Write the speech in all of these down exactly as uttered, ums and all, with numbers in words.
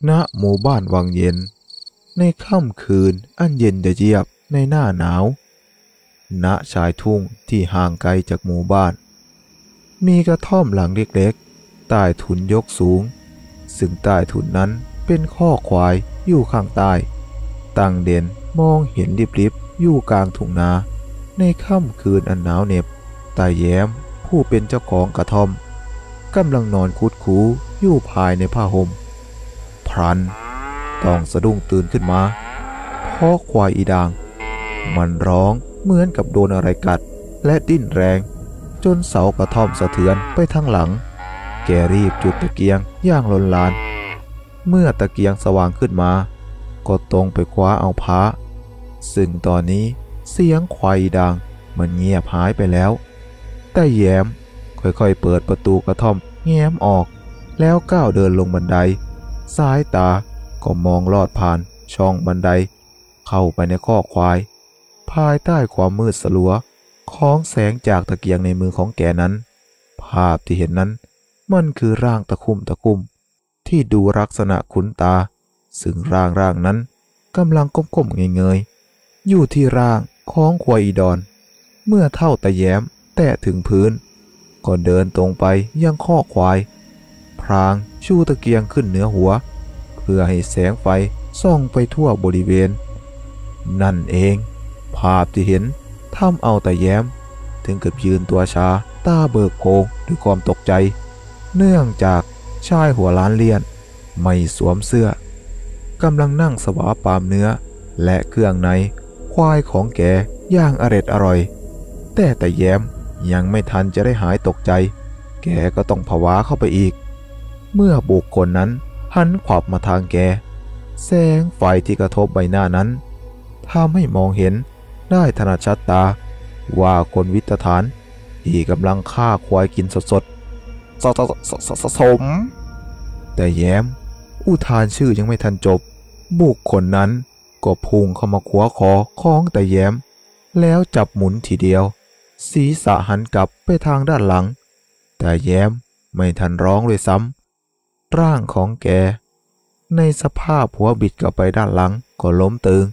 ณหมู่บ้านวังเย็นในค่ำคืนอันเย็นเยียบในหน้าหนาวณชายทุ่งที่ห่างไกลจากหมู่บ้านมีกระท่อมหลังเล็กๆใต้ถุนยกสูงซึ่งใต้ถุนนั้นเป็นข้อควายอยู่ข้างใต้ตั้งเด่นมองเห็นริบๆอยู่กลางทุ่งนาในค่ำคืนอันหนาวเหน็บตาแย้มผู้เป็นเจ้าของกระท่อมกำลังนอนคุดคูอยู่ภายในผ้าห่มพลันต้องสะดุ้งตื่นขึ้นมาเพราะควายอีด่างมันร้องเหมือนกับโดนอะไรกัดและดิ้นแรงจนเสากระท่อมสะเทือนไปทั้งหลังแกรีบจุดตะเกียงอย่างลนลานเมื่อตะเกียงสว่างขึ้นมาก็ตรงไปคว้าเอาพ้าซึ่งตอนนี้เสียงควายด่างมันเงียบหายไปแล้วแต่แย้มค่อยๆเปิดประตูกระท่อมแง้มออกแล้วก้าวเดินลงบันไดสายตาก็มองลอดผ่านช่องบันไดเข้าไปในคอกควายภายใต้ความมืดสลัวของแสงจากตะเกียงในมือของแกนั้นภาพที่เห็นนั้นมันคือร่างตะคุ่มตะคุ่มที่ดูลักษณะคุ้นตาซึ่งร่างร่างนั้นกำลังก้มๆเงยๆอยู่ที่ร่างของควายอีดอนเมื่อเท่าตะแย้มแตะถึงพื้นก็เดินตรงไปยังคอกควายพรางชูตะเกียงขึ้นเหนือหัวเพื่อให้แสงไฟส่องไปทั่วบริเวณนั่นเองภาพที่เห็นทำเอาตะแย้มถึงกับยืนตัวชาตาเบิกโพลงด้วยความตกใจเนื่องจากชายหัวล้านเลี่ยนไม่สวมเสื้อกำลังนั่งสวาปามเนื้อและเครื่องในควายของแกอย่างอร็ดอร่อยแต่ตะแย้มยังไม่ทันจะได้หายตกใจแกก็ต้องผวาเข้าไปอีกเมื่อบุคคลนั้นหันขวับมาทางแกแสงไฟที่กระทบใบหน้านั้นทำให้มองเห็นได้ถนัดชัดตาว่าคนวิตฐานที่กำลังฆ่าควายกินสดๆสสสสสมแต่แย้มอุทานชื่อยังไม่ทันจบบุคคลนั้นก็พุ่งเข้ามาขวาคอของแต่แย้มแล้วจับหมุนทีเดียวศีรษะหันกลับไปทางด้านหลังแต่แย้มไม่ทันร้องเลยซ้ำร่างของแกในสภาพหัวบิดกลับไปด้านหลังก็ล้มตึง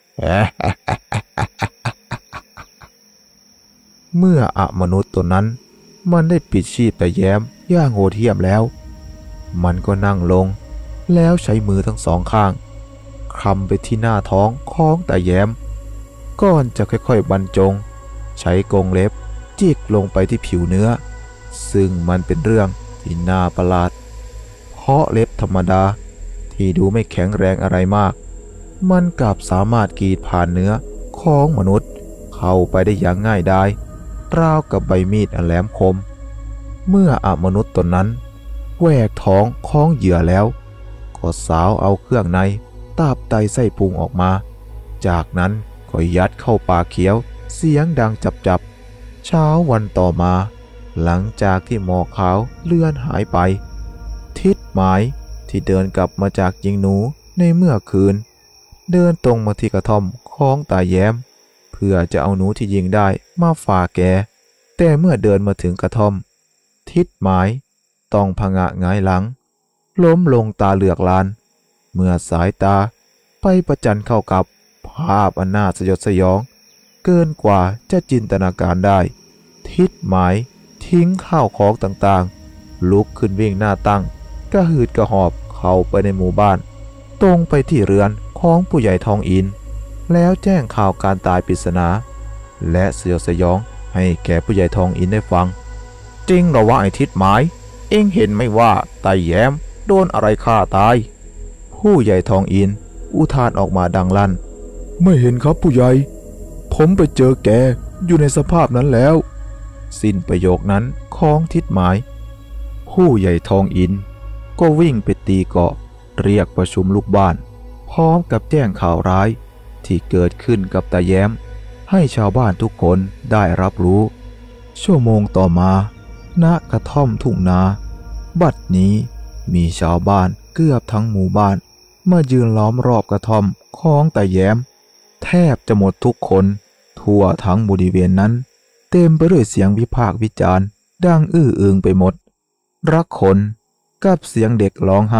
เมื่ออมนุษย์ตัวนั้นมันได้ปิดชีพแต่แย้มอย่างโหดเหี้ยมแล้วมันก็นั่งลงแล้วใช้มือทั้งสองข้างคลำไปที่หน้าท้องของแต่แย้มก่อนจะค่อยๆบรรจงใช้กรงเล็บจิกลงไปที่ผิวเนื้อซึ่งมันเป็นเรื่องที่น่าประหลาดเพราะเล็บธรรมดาที่ดูไม่แข็งแรงอะไรมากมันกลับสามารถกรีดผ่านเนื้อของมนุษย์เข้าไปได้อย่างง่ายดายราวกับใบมีดอันแหลมคมเมื่ออมนุษย์ตนนั้นแหวกท้องของเหยื่อแล้วก็สาวเอาเครื่องในตับไตไส้พุงออกมาจากนั้นก็ยัดเข้าปากเขียวเสียงดังจับๆเช้าวันต่อมาหลังจากที่หมอกขาวเลื่อนหายไปทิศหมายที่เดินกลับมาจากยิงหนูในเมื่อคืนเดินตรงมาที่กระท่อมของตาแย้มเพื่อจะเอาหนูที่ยิงได้มาฝากแกแต่เมื่อเดินมาถึงกระท่อมทิศหมายต้องผงะหงายหลังล้มลงตาเหลือกลานเมื่อสายตาไปประจันเข้ากับภาพอันน่าสยดสยองเกินกว่าจะจินตนาการได้ทิศหมายทิ้งข้าวของต่างๆลุกขึ้นวิ่งหน้าตั้งกระหืดกระหอบเข้าไปในหมู่บ้านตรงไปที่เรือนของผู้ใหญ่ทองอินแล้วแจ้งข่าวการตายปริศนาและสยดสยองให้แก่ผู้ใหญ่ทองอินได้ฟังจริงเหรอวะไอ้ทิศหมายเอ็งเห็นไหมว่าตาแย้มโดนอะไรฆ่าตายผู้ใหญ่ทองอินอุทานออกมาดังลั่นไม่เห็นครับผู้ใหญ่ผมไปเจอแกอยู่ในสภาพนั้นแล้วสิ้นประโยคนั้นของทิศหมายผู้ใหญ่ทองอินก็วิ่งไปตีเกาะเรียกประชุมลูกบ้านพร้อมกับแจ้งข่าวร้ายที่เกิดขึ้นกับตาแย้มให้ชาวบ้านทุกคนได้รับรู้ชั่วโมงต่อมาณกระท่อมทุ่งนาบัดนี้มีชาวบ้านเกือบทั้งหมู่บ้านมายืนล้อมรอบกระท่อมของตาแย้มแทบจะหมดทุกคนทั่วทั้งบริเวณนั้นเต็มไปด้วยเสียงวิพากษ์วิจารณ์ดังอื้ออึงไปหมดรักคนกับเสียงเด็กร้องไห้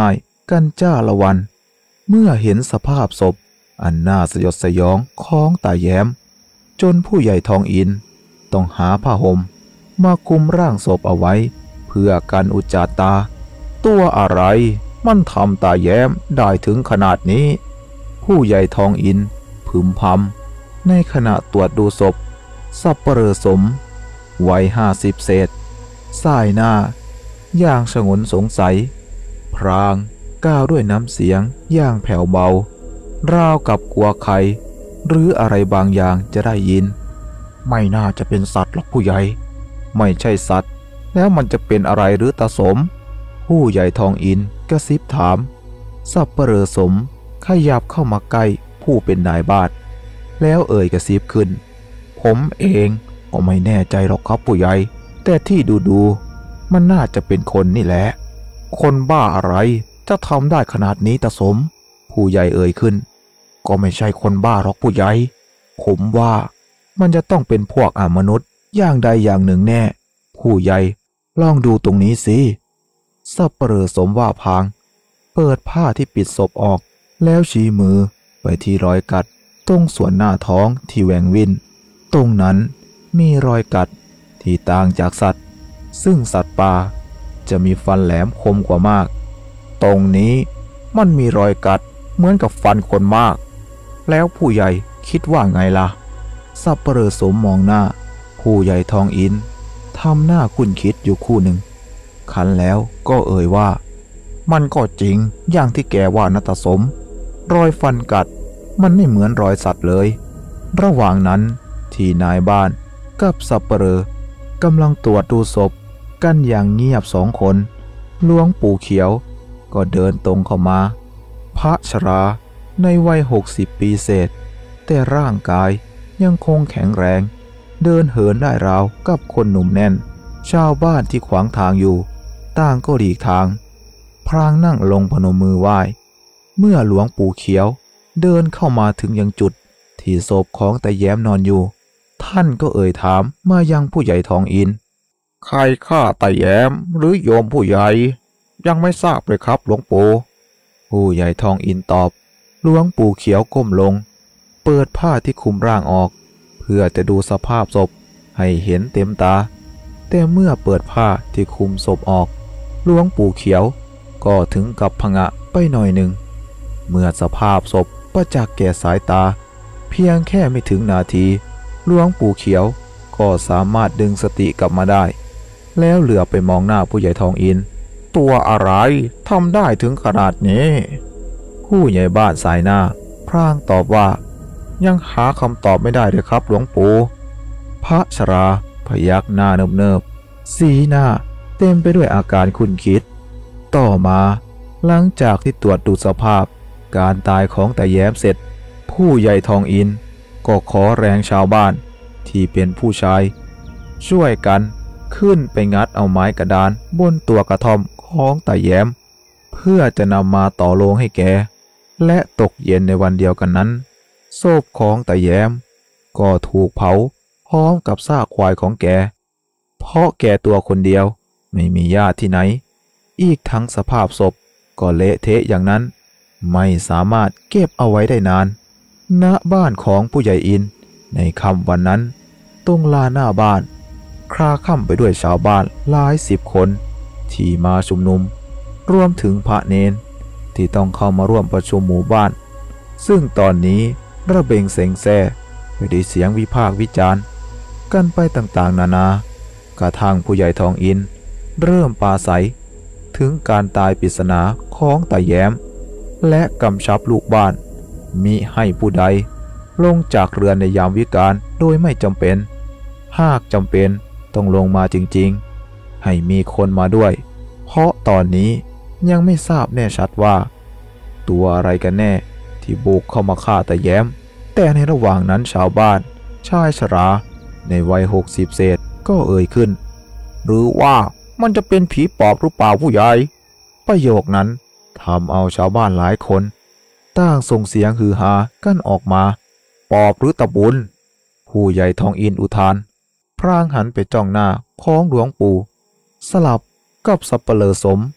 กันจ้าละวันเมื่อเห็นสภาพศพอันน่าสยดสยองของตาแย้มจนผู้ใหญ่ทองอินต้องหาผ้าห่มมาคลุมร่างศพเอาไว้เพื่อกันอุจจาตาตัวอะไรมันทำตาแย้มได้ถึงขนาดนี้ผู้ใหญ่ทองอินพึมพำในขณะตรวจดูศพสัปเหร่อสมวัยห้าสิบเศษสายหน้าอย่างฉงนสงสัยพรางก้าวด้วยน้ำเสียงอย่างแผ่วเบาราวกับกลัวใครหรืออะไรบางอย่างจะได้ยินไม่น่าจะเป็นสัตว์หรอกผู้ใหญ่ไม่ใช่สัตว์แล้วมันจะเป็นอะไรหรือตาสมผู้ใหญ่ทองอินกระซิบถามสัปเหร่อสมขยับเข้ามาใกล้ผู้เป็นนายบ้านแล้วเอ่ยกระซิบขึ้นผมเองก็ไม่แน่ใจหรอกครับผู้ใหญ่แต่ที่ดูดูมันน่าจะเป็นคนนี่แหละคนบ้าอะไรจะทำได้ขนาดนี้ตาสมผู้ใหญ่เอ่ยขึ้นก็ไม่ใช่คนบ้าหรอกผู้ใหญ่ผมว่ามันจะต้องเป็นพวกอมนุษย์อย่างใดอย่างหนึ่งแน่ผู้ใหญ่ลองดูตรงนี้สิสัปเหร่อสมว่าพางเปิดผ้าที่ปิดศพออกแล้วชี้มือไปที่รอยกัดตรงส่วนหน้าท้องที่แหว่งวินตรงนั้นมีรอยกัดที่ต่างจากสัตว์ซึ่งสัตว์ป่าจะมีฟันแหลมคมกว่ามากตรงนี้มันมีรอยกัดเหมือนกับฟันคนมากแล้วผู้ใหญ่คิดว่าไงล่ะสัปเหร่อสมมองหน้าผู้ใหญ่ทองอินทำหน้าคุ้นคิดอยู่คู่หนึ่งคันแล้วก็เอ่ยว่ามันก็จริงอย่างที่แกว่านะตาสมรอยฟันกัดมันไม่เหมือนรอยสัตว์เลยระหว่างนั้นที่นายบ้านกับสัปเหร่อกำลังตรวจดูศพกันอย่างเงียบสองคนหลวงปู่เขียวก็เดินตรงเข้ามาพระชราในวัยหกสิบปีเศษแต่ร่างกายยังคงแข็งแรงเดินเหินได้ราวกับคนหนุ่มแน่นชาวบ้านที่ขวางทางอยู่ต่างก็หลีกทางพรางนั่งลงพนมมือไหว้เมื่อหลวงปู่เขียวเดินเข้ามาถึงยังจุดที่ศพของตาแย้มนอนอยู่ท่านก็เอ่ยถามมายังผู้ใหญ่ทองอินใครฆ่าตาแย้มหรือโยมผู้ใหญ่ยังไม่ทราบเลยครับหลวงปู่ผู้ใหญ่ทองอินตอบหลวงปู่เขียวก้มลงเปิดผ้าที่คลุมร่างออกเพื่อจะดูสภาพศพให้เห็นเต็มตาแต่เมื่อเปิดผ้าที่คลุมศพออกหลวงปู่เขียวก็ถึงกับผงะไปหน่อยหนึ่งเมื่อสภาพศพประจักษ์แก่สายตาเพียงแค่ไม่ถึงนาทีหลวงปู่เขียวก็สามารถดึงสติกลับมาได้แล้วเหลือไปมองหน้าผู้ใหญ่ทองอินตัวอะไรทำได้ถึงขนาดนี้ผู้ใหญ่บ้านสายหน้าพรางตอบว่ายังหาคำตอบไม่ได้เลยครับหลวงปู่พระชราพยักหน้าเนิบๆสีหน้าเต็มไปด้วยอาการคุ้นคิดต่อมาหลังจากที่ตรวจดูสภาพการตายของตาแย้มเสร็จผู้ใหญ่ทองอินก็ขอแรงชาวบ้านที่เป็นผู้ชายช่วยกันขึ้นไปงัดเอาไม้กระดานบนตัวกระท่อมของตาแย้มเพื่อจะนำมาต่อโลงให้แกและตกเย็นในวันเดียวกันนั้นศพของตาแย้มก็ถูกเผาพร้อมกับซากควายของแกเพราะแกตัวคนเดียวไม่มีญาติที่ไหนอีกทั้งสภาพศพก็เละเทะอย่างนั้นไม่สามารถเก็บเอาไว้ได้นานณบ้านของผู้ใหญ่อินในค่ำวันนั้นตรงลานหน้าบ้านคลาคล่ำไปด้วยชาวบ้านหลายสิบคนที่มาชุมนุมรวมถึงพระเนนที่ต้องเข้ามาร่วมประชุมหมู่บ้านซึ่งตอนนี้ระเบงเซ็งแซ่ไปด้วยเสียงวิพากษ์วิจารณ์กันไปต่างๆนานากระทั่งผู้ใหญ่ทองอินเริ่มปราศัยถึงการตายปริศนาของตาแย้มและกำชับลูกบ้านมิให้ผู้ใดลงจากเรือนในยามวิกาลโดยไม่จำเป็นหากจำเป็นต้องลงมาจริงๆให้มีคนมาด้วยเพราะตอนนี้ยังไม่ทราบแน่ชัดว่าตัวอะไรกันแน่ที่บุกเข้ามาฆ่าตาแย้มแต่ในระหว่างนั้นชาวบ้านชายชราในวัยหกสิบเศษก็เอ่ยขึ้นหรือว่ามันจะเป็นผีปอบหรือเปล่าผู้ใหญ่ประโยคนั้นทำเอาชาวบ้านหลายคนต่างส่งเสียงฮือฮากันออกมาปอบหรือตะบุญผู้ใหญ่ทองอินอุทานพรางหันไปจ้องหน้าของหลวงปู่สลับกับสัปเหร่อสม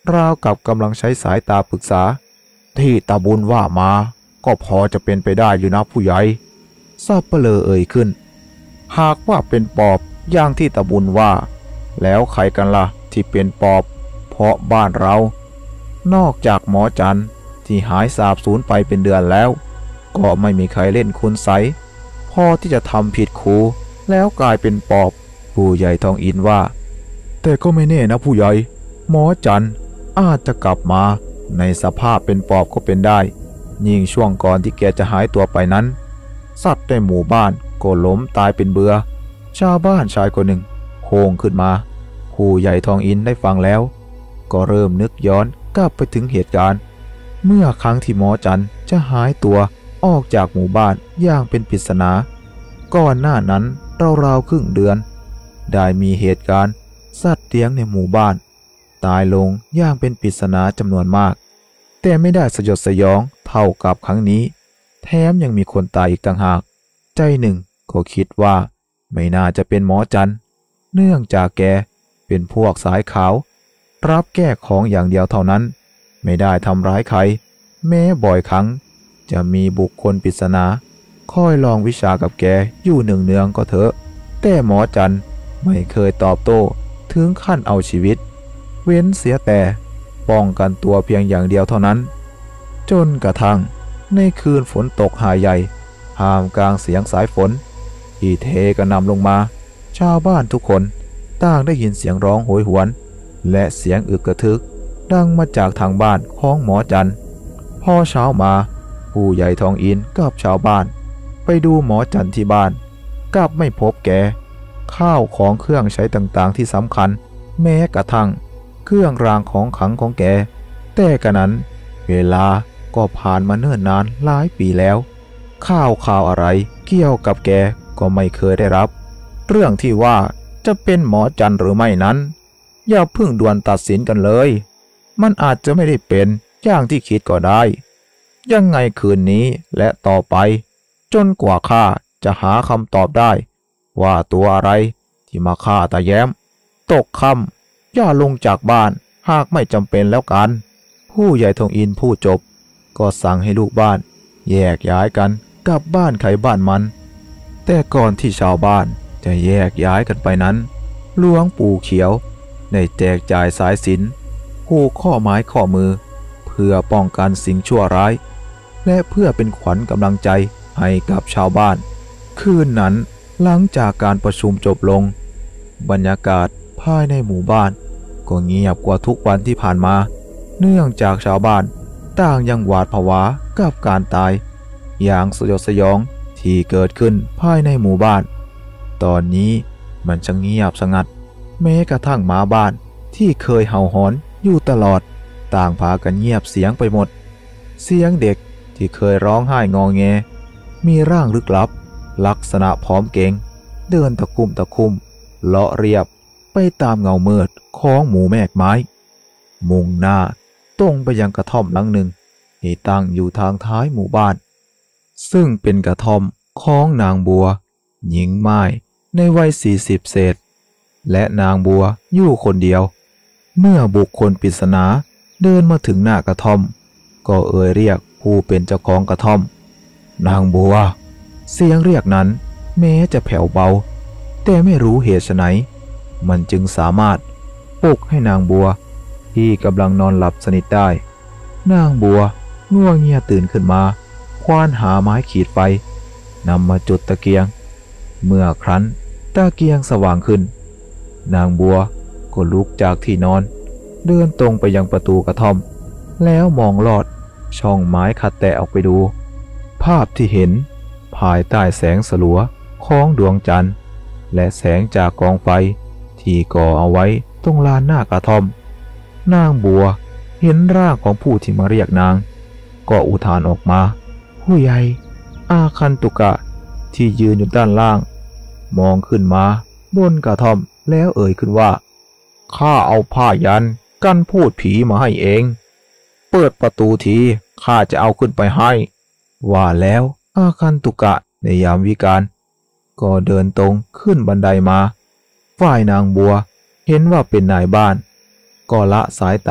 ราวกับกำลังใช้สายตาปรึกษาที่ตาบุญว่ามาก็พอจะเป็นไปได้อยู่นะผู้ใหญ่สัปเหร่อเอ่ยขึ้นหากว่าเป็นปอบอย่างที่ตาบุญว่าแล้วใครกันล่ะที่เป็นปอบเพราะบ้านเรานอกจากหมอจันที่หายสาบสูญไปเป็นเดือนแล้วก็ไม่มีใครเล่นคุณไสยพอที่จะทำผิดครูแล้วกลายเป็นปอบผู้ใหญ่ทองอินว่าแต่ก็ไม่แน่นะผู้ใหญ่หมอจันอาจจะกลับมาในสภาพเป็นปอบก็เป็นได้ยิ่งช่วงก่อนที่แกจะหายตัวไปนั้นสัตว์ในหมู่บ้านก็ล้มตายเป็นเบือชาวบ้านชายคนหนึ่งโผล่ขึ้นมาผู้ใหญ่ทองอินได้ฟังแล้วก็เริ่มนึกย้อนกลับไปถึงเหตุการณ์เมื่อครั้งที่หมอจันจะหายตัวออกจากหมู่บ้านอย่างเป็นปริศนาก่อนหน้านั้นราวๆครึ่งเดือนได้มีเหตุการณ์สัตว์เลี้ยงในหมู่บ้านตายลงอย่างเป็นปริศนาจำนวนมากแต่ไม่ได้สยดสยองเท่ากับครั้งนี้แถมยังมีคนตายอีกต่างหากใจหนึ่งก็คิดว่าไม่น่าจะเป็นหมอจันเนื่องจากแกเป็นพวกสายขาวรับแก้ของอย่างเดียวเท่านั้นไม่ได้ทำร้ายใครแม้บ่อยครั้งจะมีบุคคลปริศนาคอยลองวิชากับแกอยู่เนืองๆก็เถอะแต่หมอจันไม่เคยตอบโต้ถึงขั้นเอาชีวิตเว้นเสียแต่ป้องกันตัวเพียงอย่างเดียวเท่านั้นจนกระทั่งในคืนฝนตกหาใหญ่ท่ามกลางเสียงสายฝนที่เทกระหน่ำลงมาชาวบ้านทุกคนต่างได้ยินเสียงร้องโหยหวนและเสียงอึกกระทึกดังมาจากทางบ้านของหมอจันพอเช้ามาผู้ใหญ่ทองอินกับชาวบ้านไปดูหมอจันที่บ้านกลับไม่พบแกข้าวของเครื่องใช้ต่างๆที่สำคัญแม้กระทั่งเครื่องรางของขลังของแกแต่กระนั้นเวลาก็ผ่านมาเนิ่นนานหลายปีแล้วข่าวข่าวอะไรเกี่ยวกับแกก็ไม่เคยได้รับเรื่องที่ว่าจะเป็นหมอจันหรือไม่นั้นอย่าเพิ่งด่วนตัดสินกันเลยมันอาจจะไม่ได้เป็นอย่างที่คิดก็ได้ยังไงคืนนี้และต่อไปจนกว่าข้าจะหาคำตอบได้ว่าตัวอะไรที่มาฆ่าตาแย้มตกค่ำอย่าลงจากบ้านหากไม่จำเป็นแล้วกันผู้ใหญ่ทองอินพูดจบก็สั่งให้ลูกบ้านแยกย้ายกันกลับบ้านใครบ้านมันแต่ก่อนที่ชาวบ้านจะแยกย้ายกันไปนั้นหลวงปู่เขียวได้แจกจ่ายสายสิญจน์ผูกข้อไม้ข้อมือเพื่อป้องกันสิ่งชั่วร้ายและเพื่อเป็นขวัญกำลังใจให้กับชาวบ้านคืนนั้นหลังจากการประชุมจบลงบรรยากาศภายในหมู่บ้านก็เงียบกว่าทุกวันที่ผ่านมาเนื่องจากชาวบ้านต่างยังหวาดผวากับการตายอย่างสยดสยองที่เกิดขึ้นภายในหมู่บ้านตอนนี้มันช่างเงียบสงัดแม้กระทั่งหมาบ้านที่เคยเห่าหอนอยู่ตลอดต่างพากันเงียบเสียงไปหมดเสียงเด็กที่เคยร้องไห้งอแงมีร่างลึกลับลักษณะผอมเก่งเดินตะคุ่มตะคุ่มเลาะเรียบไปตามเงามืดของหมู่แมกไม้มุ่งหน้าตรงไปยังกระท่อมหลังหนึ่งที่ตั้งอยู่ทางท้ายหมู่บ้านซึ่งเป็นกระท่อมของนางบัวหญิงไม้ในวัยสี่สิบเศษและนางบัวอยู่คนเดียวเมื่อบุคคลปริศนาเดินมาถึงหน้ากระท่อมก็เอ่ยเรียกผู้เป็นเจ้าของกระท่อมนางบัวเสียงเรียกนั้นแม้จะแผ่วเบาแต่ไม่รู้เหตุไฉนมันจึงสามารถปลุกให้นางบัวที่กำลังนอนหลับสนิทได้นางบัวง่วงเงียตื่นขึ้นมาควานหาไม้ขีดไฟนำมาจุดตะเกียงเมื่อครั้นตะเกียงสว่างขึ้นนางบัวก็ลุกจากที่นอนเดินตรงไปยังประตูกระท่อมแล้วมองลอดช่องไม้ขัดแตะออกไปดูภาพที่เห็นภายใต้แสงสลัวของดวงจันทร์และแสงจากกองไฟที่ก่อเอาไว้ตรงลานหน้ากระท่อมนางบัวเห็นร่างของผู้ที่มาเรียกนางก็อุทานออกมาผู้ใหญ่อาคันตุกะที่ยืนอยู่ด้านล่างมองขึ้นมาบนกระท่อมแล้วเอ่ยขึ้นว่าข้าเอาผ้ายันกันพูดผีมาให้เองเปิดประตูทีข้าจะเอาขึ้นไปให้ว่าแล้วอาคันตุกะในยามวิกาลก็เดินตรงขึ้นบันไดมาฝ่ายนางบัวเห็นว่าเป็นนายบ้านก็ละสายตา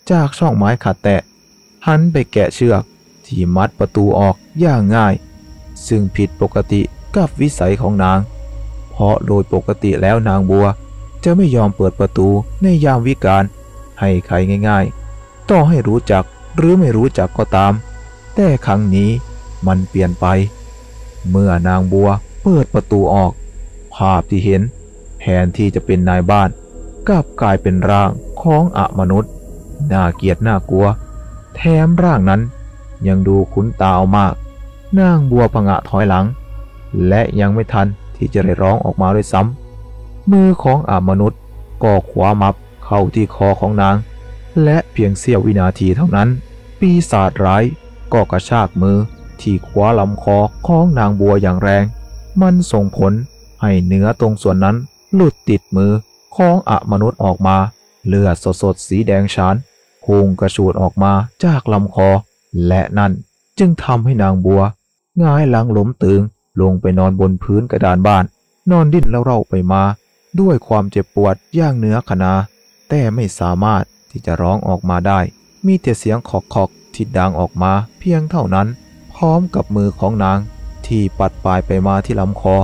จากช่องไม้ขัดแตะหันไปแกะเชือกที่มัดประตูออกอย่างง่ายซึ่งผิดปกติกับวิสัยของนางเพราะโดยปกติแล้วนางบัวจะไม่ยอมเปิดประตูในยามวิกาลให้ใครง่ายๆต่อให้รู้จักหรือไม่รู้จักก็ตามแต่ครั้งนี้มันเปลี่ยนไปเมื่อนางบัวเปิดประตูออกภาพที่เห็นแทนที่จะเป็นนายบ้านกลับกลายเป็นร่างของอมนุษย์น่าเกลียดน่ากลัวแถมร่างนั้นยังดูคุ้นตาเอามากนางบัวผงะถอยหลังและยังไม่ทันที่จะได้ร้องออกมาด้วยซ้ำมือของอมนุษย์ก็ขวามับเข้าที่คอของนางและเพียงเสี้ยววินาทีเท่านั้นปีศาจร้ายก็กระชากมือที่คว้าลำคอของนางบัวอย่างแรงมันส่งผลให้เนื้อตรงส่วนนั้นหลุดติดมือของอมนุษย์ออกมาเลือดสดๆสีแดงฉานพุ่งกระฉูดออกมาจากลำคอและนั่นจึงทำให้นางบัวหงายหลังล้มตึงลงไปนอนบนพื้นกระดานบ้านนอนดิ้นแล้วเร่าไปมาด้วยความเจ็บปวดอย่างเหนือขนาแต่ไม่สามารถที่จะร้องออกมาได้มีแต่เสียงขอกๆที่ดังออกมาเพียงเท่านั้นพร้อมกับมือของนางที่ปัดปลายไปมาที่ลำคอ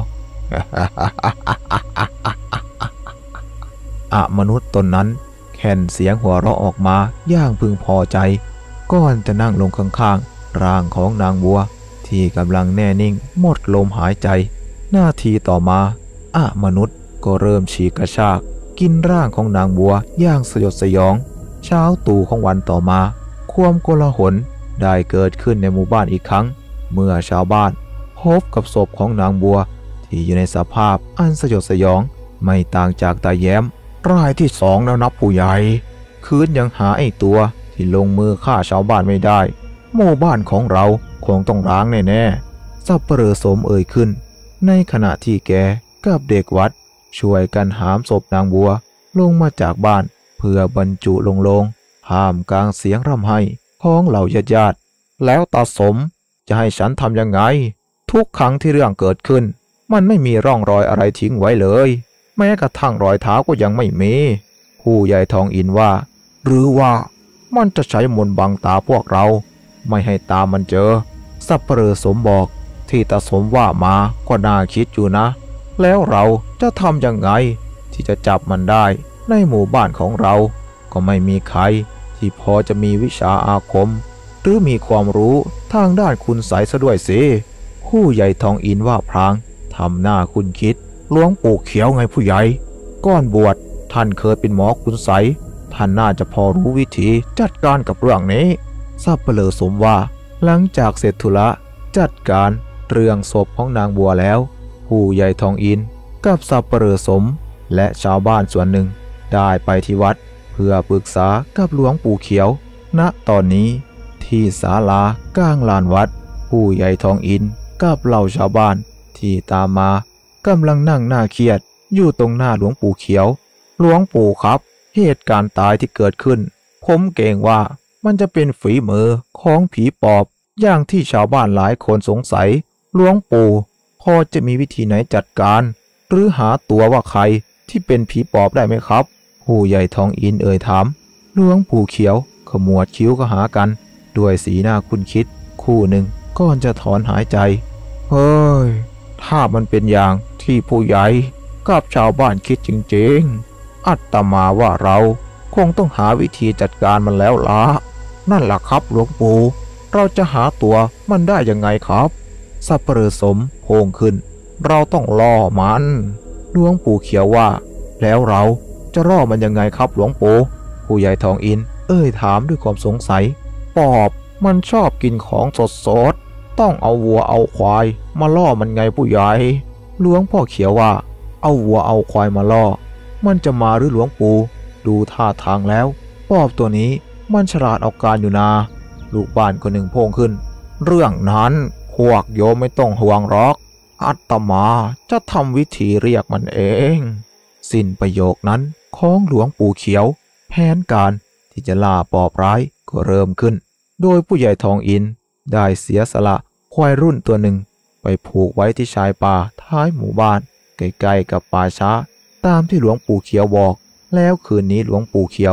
อะมนุษย์ตนนั้นแค่นเสียงหัวเราะออกมาอย่างพึงพอใจก่อนจะนั่งลงข้างๆร่างของนางบัวที่กำลังแน่นิ่งหมดลมหายใจหน้าทีต่อมาอะมนุษย์ก็เริ่มฉีกกระชากกินร่างของนางบัวอย่างสยดสยองเช้าตู่ของวันต่อมาความโกลาหลได้เกิดขึ้นในหมู่บ้านอีกครั้งเมื่อชาวบ้านพบกับศพของนางบัวที่อยู่ในสภาพอันสยดสยองไม่ต่างจากตาแย้มรายที่สองแล้วนับผู้ใหญ่คืนยังหาไอ้ตัวที่ลงมือฆ่าชาวบ้านไม่ได้หมู่บ้านของเราคงต้องร้างแน่ๆสัปเหร่อสมเอ่ยขึ้นในขณะที่แกกับเด็กวัดช่วยกันหามศพนางบัวลงมาจากบ้านเพื่อบรรจุลงโลงท่ามกลางเสียงร่ำไห้ของเหล่าญาติๆแล้วตาสมจะให้ฉันทำยังไงทุกครั้งที่เรื่องเกิดขึ้นมันไม่มีร่องรอยอะไรทิ้งไว้เลยแม้กระทั่งรอยเท้าก็ยังไม่มีผู้ใหญ่ทองอินว่าหรือว่ามันจะใช้มนต์บังตาพวกเราไม่ให้ตามันเจอสัปเหร่อสมบอกที่ตาสมว่ามาก็น่าคิดอยู่นะแล้วเราจะทำยังไงที่จะจับมันได้ในหมู่บ้านของเราก็ไม่มีใครที่พอจะมีวิชาอาคมหรือมีความรู้ทางด้านคุณไสยซะด้วยสิผู้ใหญ่ทองอินว่าพลางทำหน้าคุณคิดหลวงปู่เขียวไงผู้ใหญ่ก่อนบวชท่านเคยเป็นหมอคุณไสยท่านน่าจะพอรู้วิธีจัดการกับเรื่องนี้สัปเหร่อสมว่าหลังจากเสร็จธุระจัดการเรื่องศพของนางบัวแล้วผู้ใหญ่ทองอินกับสัปเหร่อสมและชาวบ้านส่วนหนึ่งได้ไปที่วัดเพื่อปรึกษากับหลวงปู่เขียวณตอนนี้ที่ศาลากลางลานวัดผู้ใหญ่ทองอินกับเหล่าชาวบ้านที่ตามมากำลังนั่งหน้าเครียดอยู่ตรงหน้าหลวงปู่เขียวหลวงปู่ครับเหตุการณ์ตายที่เกิดขึ้นผมเกรงว่ามันจะเป็นฝีมือของผีปอบอย่างที่ชาวบ้านหลายคนสงสัยหลวงปู่พอจะมีวิธีไหนจัดการหรือหาตัวว่าใครที่เป็นผีปอบได้ไหมครับผู้ใหญ่ทองอินเอ่ยถามหลวงปู่เขียวขมวดคิ้วก็หากันด้วยสีหน้าคุ้นคิดคู่หนึ่งก่อนจะถอนหายใจเฮ้ยถ้ามันเป็นอย่างที่ผู้ใหญ่กับชาวบ้านคิดจริงๆอาตมาว่าเราคงต้องหาวิธีจัดการมันแล้วล่ะนั่นล่ะครับหลวงปู่เราจะหาตัวมันได้ยังไงครับสัปเหร่อสมโพงขึ้นเราต้องล่อมันหลวงปู่เขียวว่าแล้วเราจะล่อมันยังไงครับหลวงปู่ผู้ใหญ่ทองอินเอ่ยถามด้วยความสงสัยปอบมันชอบกินของสดๆต้องเอาวัวเอาควายมาล่อมันไงผู้ใหญ่หลวงพ่อเขียวว่าเอาวัวเอาควายมาล่อมันจะมาหรือหลวงปู่ดูท่าทางแล้วปอบตัวนี้มันฉลาดเอาการอยู่นาลูกบ้านคนหนึ่งโพงขึ้นเรื่องนั้นพวกโยมไม่ต้องห่วงหรอกอาตมาจะทำวิธีเรียกมันเองสิ้นประโยคนั้นของหลวงปู่เขียวแผนการที่จะล่าปอบร้ายก็เริ่มขึ้นโดยผู้ใหญ่ทองอินได้เสียสละควายรุ่นตัวหนึ่งไปผูกไว้ที่ชายป่าท้ายหมู่บ้านใกล้ๆกับป่าช้าตามที่หลวงปู่เขียวบอกแล้วคืนนี้หลวงปู่เขียว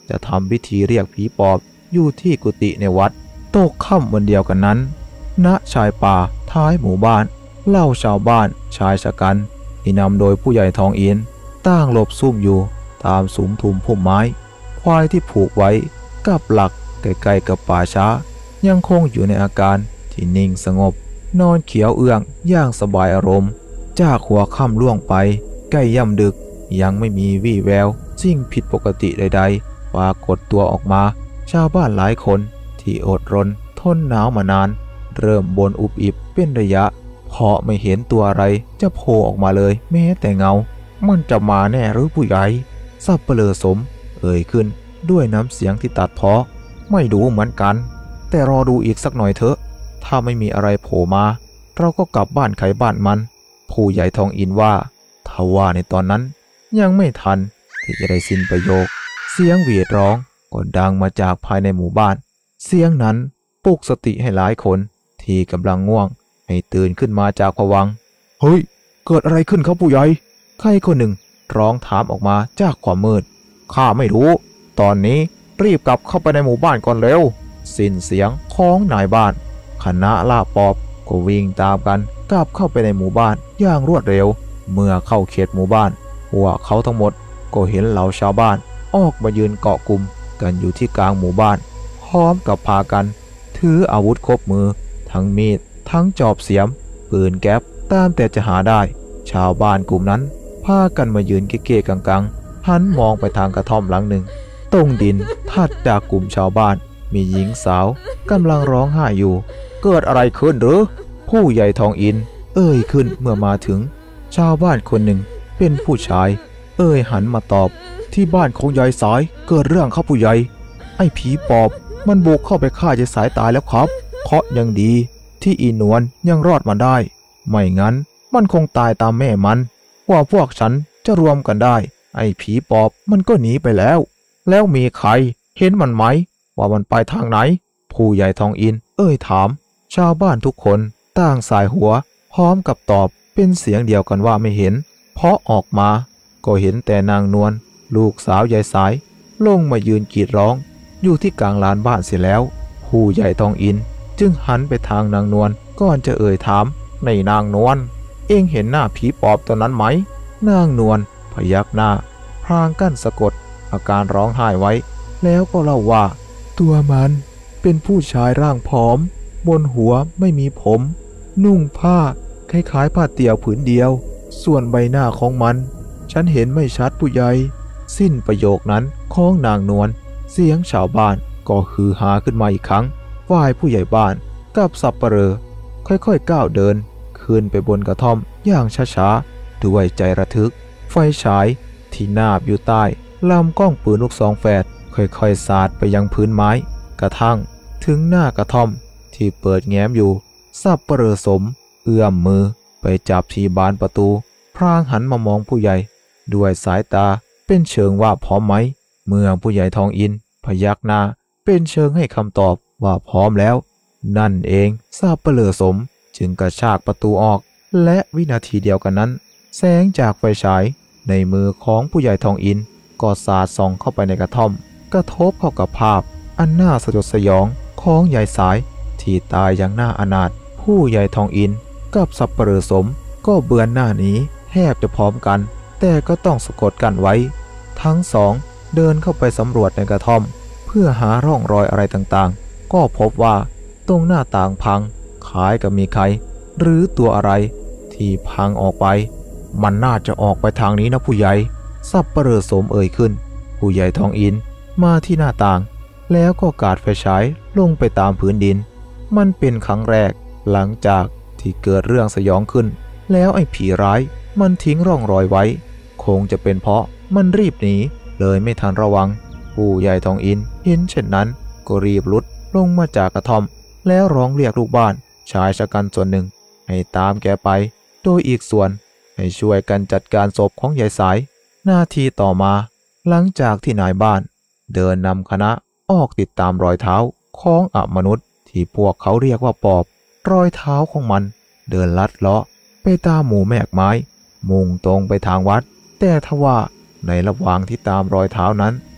จะทำพิธีเรียกผีปอบอยู่ที่กุฏิในวัดตกค่ำวันเดียวกันนั้นณชายป่าท้ายหมู่บ้านเล่าชาวบ้านชายชะกันที่นำโดยผู้ใหญ่ทองอินตั้งหลบซุ่มอยู่ตามสุมทุมพุ่มไม้ควายที่ผูกไว้กับหลักใกล้ๆกับป่าช้ายังคงอยู่ในอาการที่นิ่งสงบนอนเขียวเอื้องอย่างสบายอารมณ์จากหัวค่ำล่วงไปใกล้ย่ำดึกยังไม่มีวี่แววสิ่งผิดปกติใดๆปรากฏตัวออกมาชาวบ้านหลายคนที่อดรนทนหนาวมานานเริ่มบ่นอุบอิบเป็นระยะเพราะไม่เห็นตัวอะไรจะโผล่ออกมาเลยแม้แต่เงามันจะมาแน่หรือผู้ใหญ่สับเปลือสมเอ่ยขึ้นด้วยน้ำเสียงที่ตัดพ้อไม่ดูเหมือนกันแต่รอดูอีกสักหน่อยเถอะถ้าไม่มีอะไรโผล่มาเราก็กลับบ้านไขบ้านมันผู้ใหญ่ทองอินว่าทว่าในตอนนั้นยังไม่ทันที่จะได้สิ้นประโยคเสียงหวีดร้องก็ดังมาจากภายในหมู่บ้านเสียงนั้นปลุกสติให้หลายคนที่กำลังง่วงให้ตื่นขึ้นมาจากภวังค์เฮ้ยเกิดอะไรขึ้นครับผู้ใหญ่ใครคนหนึ่งร้องถามออกมาจากความมืดข้าไม่รู้ตอนนี้รีบกลับเข้าไปในหมู่บ้านก่อนเร็วสิ้นเสียงของนายบ้านคณะล่าปอบก็วิ่งตามกันกลับเข้าไปในหมู่บ้านอย่างรวดเร็วเมื่อเข้าเขตหมู่บ้านพวกเขาทั้งหมดก็เห็นเหล่าชาวบ้านออกมายืนเกาะกลุ่มกันอยู่ที่กลางหมู่บ้านพร้อมกับพากันถืออาวุธครบมือทั้งมีดทั้งจอบเสียมปืนแก๊ปตามแต่จะหาได้ชาวบ้านกลุ่มนั้นพากันมายืนเก๊ๆกังๆหันมองไปทางกระท่อมหลังหนึ่งตรงดินถัดจากกลุ่มชาวบ้านมีหญิงสาวกำลังร้องไห้อยู่เกิดอะไรขึ้นหรือผู้ใหญ่ทองอินเอ่ยขึ้นเมื่อมาถึงชาวบ้านคนหนึ่งเป็นผู้ชายเอ่ยหันมาตอบที่บ้านของยายสายเกิดเรื่องครับผู้ใหญ่ไอ้ผีปอบมันบุกเข้าไปฆ่ายายสายตายแล้วครับเคราะห์ยังดีที่อีนวลยังรอดมาได้ไม่งั้นมันคงตายตามแม่มันกว่าพวกฉันจะรวมกันได้ไอ้ผีปอบมันก็หนีไปแล้วแล้วมีใครเห็นมันไหมว่ามันไปทางไหนผู้ใหญ่ทองอินเอ่ยถามชาวบ้านทุกคนต่างสายหัวพร้อมกับตอบเป็นเสียงเดียวกันว่าไม่เห็นเพราะออกมาก็เห็นแต่นางนวลลูกสาวยายสายลงมายืนกรีดร้องอยู่ที่กลางลานบ้านเสียแล้วผู้ใหญ่ทองอินจึงหันไปทางนางนวลก่อนจะเอ่ยถามในนางนวลเอ็งเห็นหน้าผีปอบตัวนั้นไหมนางนวลพยักหน้าพรางกั้นสะกดอาการร้องไห้ไว้แล้วก็เล่าว่าตัวมันเป็นผู้ชายร่างผอมบนหัวไม่มีผมนุ่งผ้าคล้ายๆผ้าเตี่ยวผืนเดียวส่วนใบหน้าของมันฉันเห็นไม่ชัดผู้ใหญ่สิ้นประโยคนั้นของนางนวลเสียงชาวบ้านก็ฮือฮาขึ้นมาอีกครั้งฝ่ายผู้ใหญ่บ้านกับสับปะเหร่อค่อยๆก้าวเดินขึ้นไปบนกระท่อมอย่างช้าๆด้วยใจระทึกไฟฉายที่นาบอยู่ใต้ลำกล้องปืนลูกซองแฝดค่อยๆสาดไปยังพื้นไม้กระทั่งถึงหน้ากระท่อมที่เปิดแง้มอยู่สับปะเหร่อสมเอื้อมมือไปจับที่บานประตูพรางหันมามองผู้ใหญ่ด้วยสายตาเป็นเชิงว่าพร้อมไหมเมื่อผู้ใหญ่ทองอินพยักหน้าเป็นเชิงให้คำตอบว่าพร้อมแล้วนั่นเองสับปะเหร่อสมจึงกระชากประตูออกและวินาทีเดียวกันนั้นแสงจากไฟฉายในมือของผู้ใหญ่ทองอินก็สาดส่องเข้าไปในกระท่อมกระทบเข้ากับภาพอันน่าสยดสยองของยายสายที่ตายอย่างน่าอนาถผู้ใหญ่ทองอินกับสับปะเหร่อสมก็เบือนหน้าหนีแทบจะพร้อมกันแต่ก็ต้องสะกดกันไว้ทั้งสองเดินเข้าไปสำรวจในกระท่อมเพื่อหาร่องรอยอะไรต่างๆก็พบว่าตรงหน้าต่างพังคล้ายกับมีใครหรือตัวอะไรที่พังออกไปมันน่าจะออกไปทางนี้นะผู้ใหญ่สับปะเหร่อสมเอ่ยขึ้นผู้ใหญ่ทองอินมาที่หน้าต่างแล้วก็กาดไฟฉายลงไปตามพื้นดินมันเป็นครั้งแรกหลังจากที่เกิดเรื่องสยองขึ้นแล้วไอ้ผีร้ายมันทิ้งร่องรอยไว้คงจะเป็นเพราะมันรีบหนีเลยไม่ทันระวังผู้ใหญ่ทองอินเห็นเช่นนั้นก็รีบลุดลงมาจากกระท่อมแล้วร้องเรียกลูกบ้านชายชะกันส่วนหนึ่งให้ตามแกไปโดยอีกส่วนให้ช่วยกันจัดการศพของยายสายหน้าที่ต่อมาหลังจากที่นายบ้านเดินนำคณะออกติดตามรอยเท้าของอมนุษย์ที่พวกเขาเรียกว่าปอบรอยเท้าของมันเดินลัดเลาะไปตามหมู่แมกไม้มุ่งตรงไปทางวัดแต่ทว่าในระหว่างที่ตามรอยเท้านั้น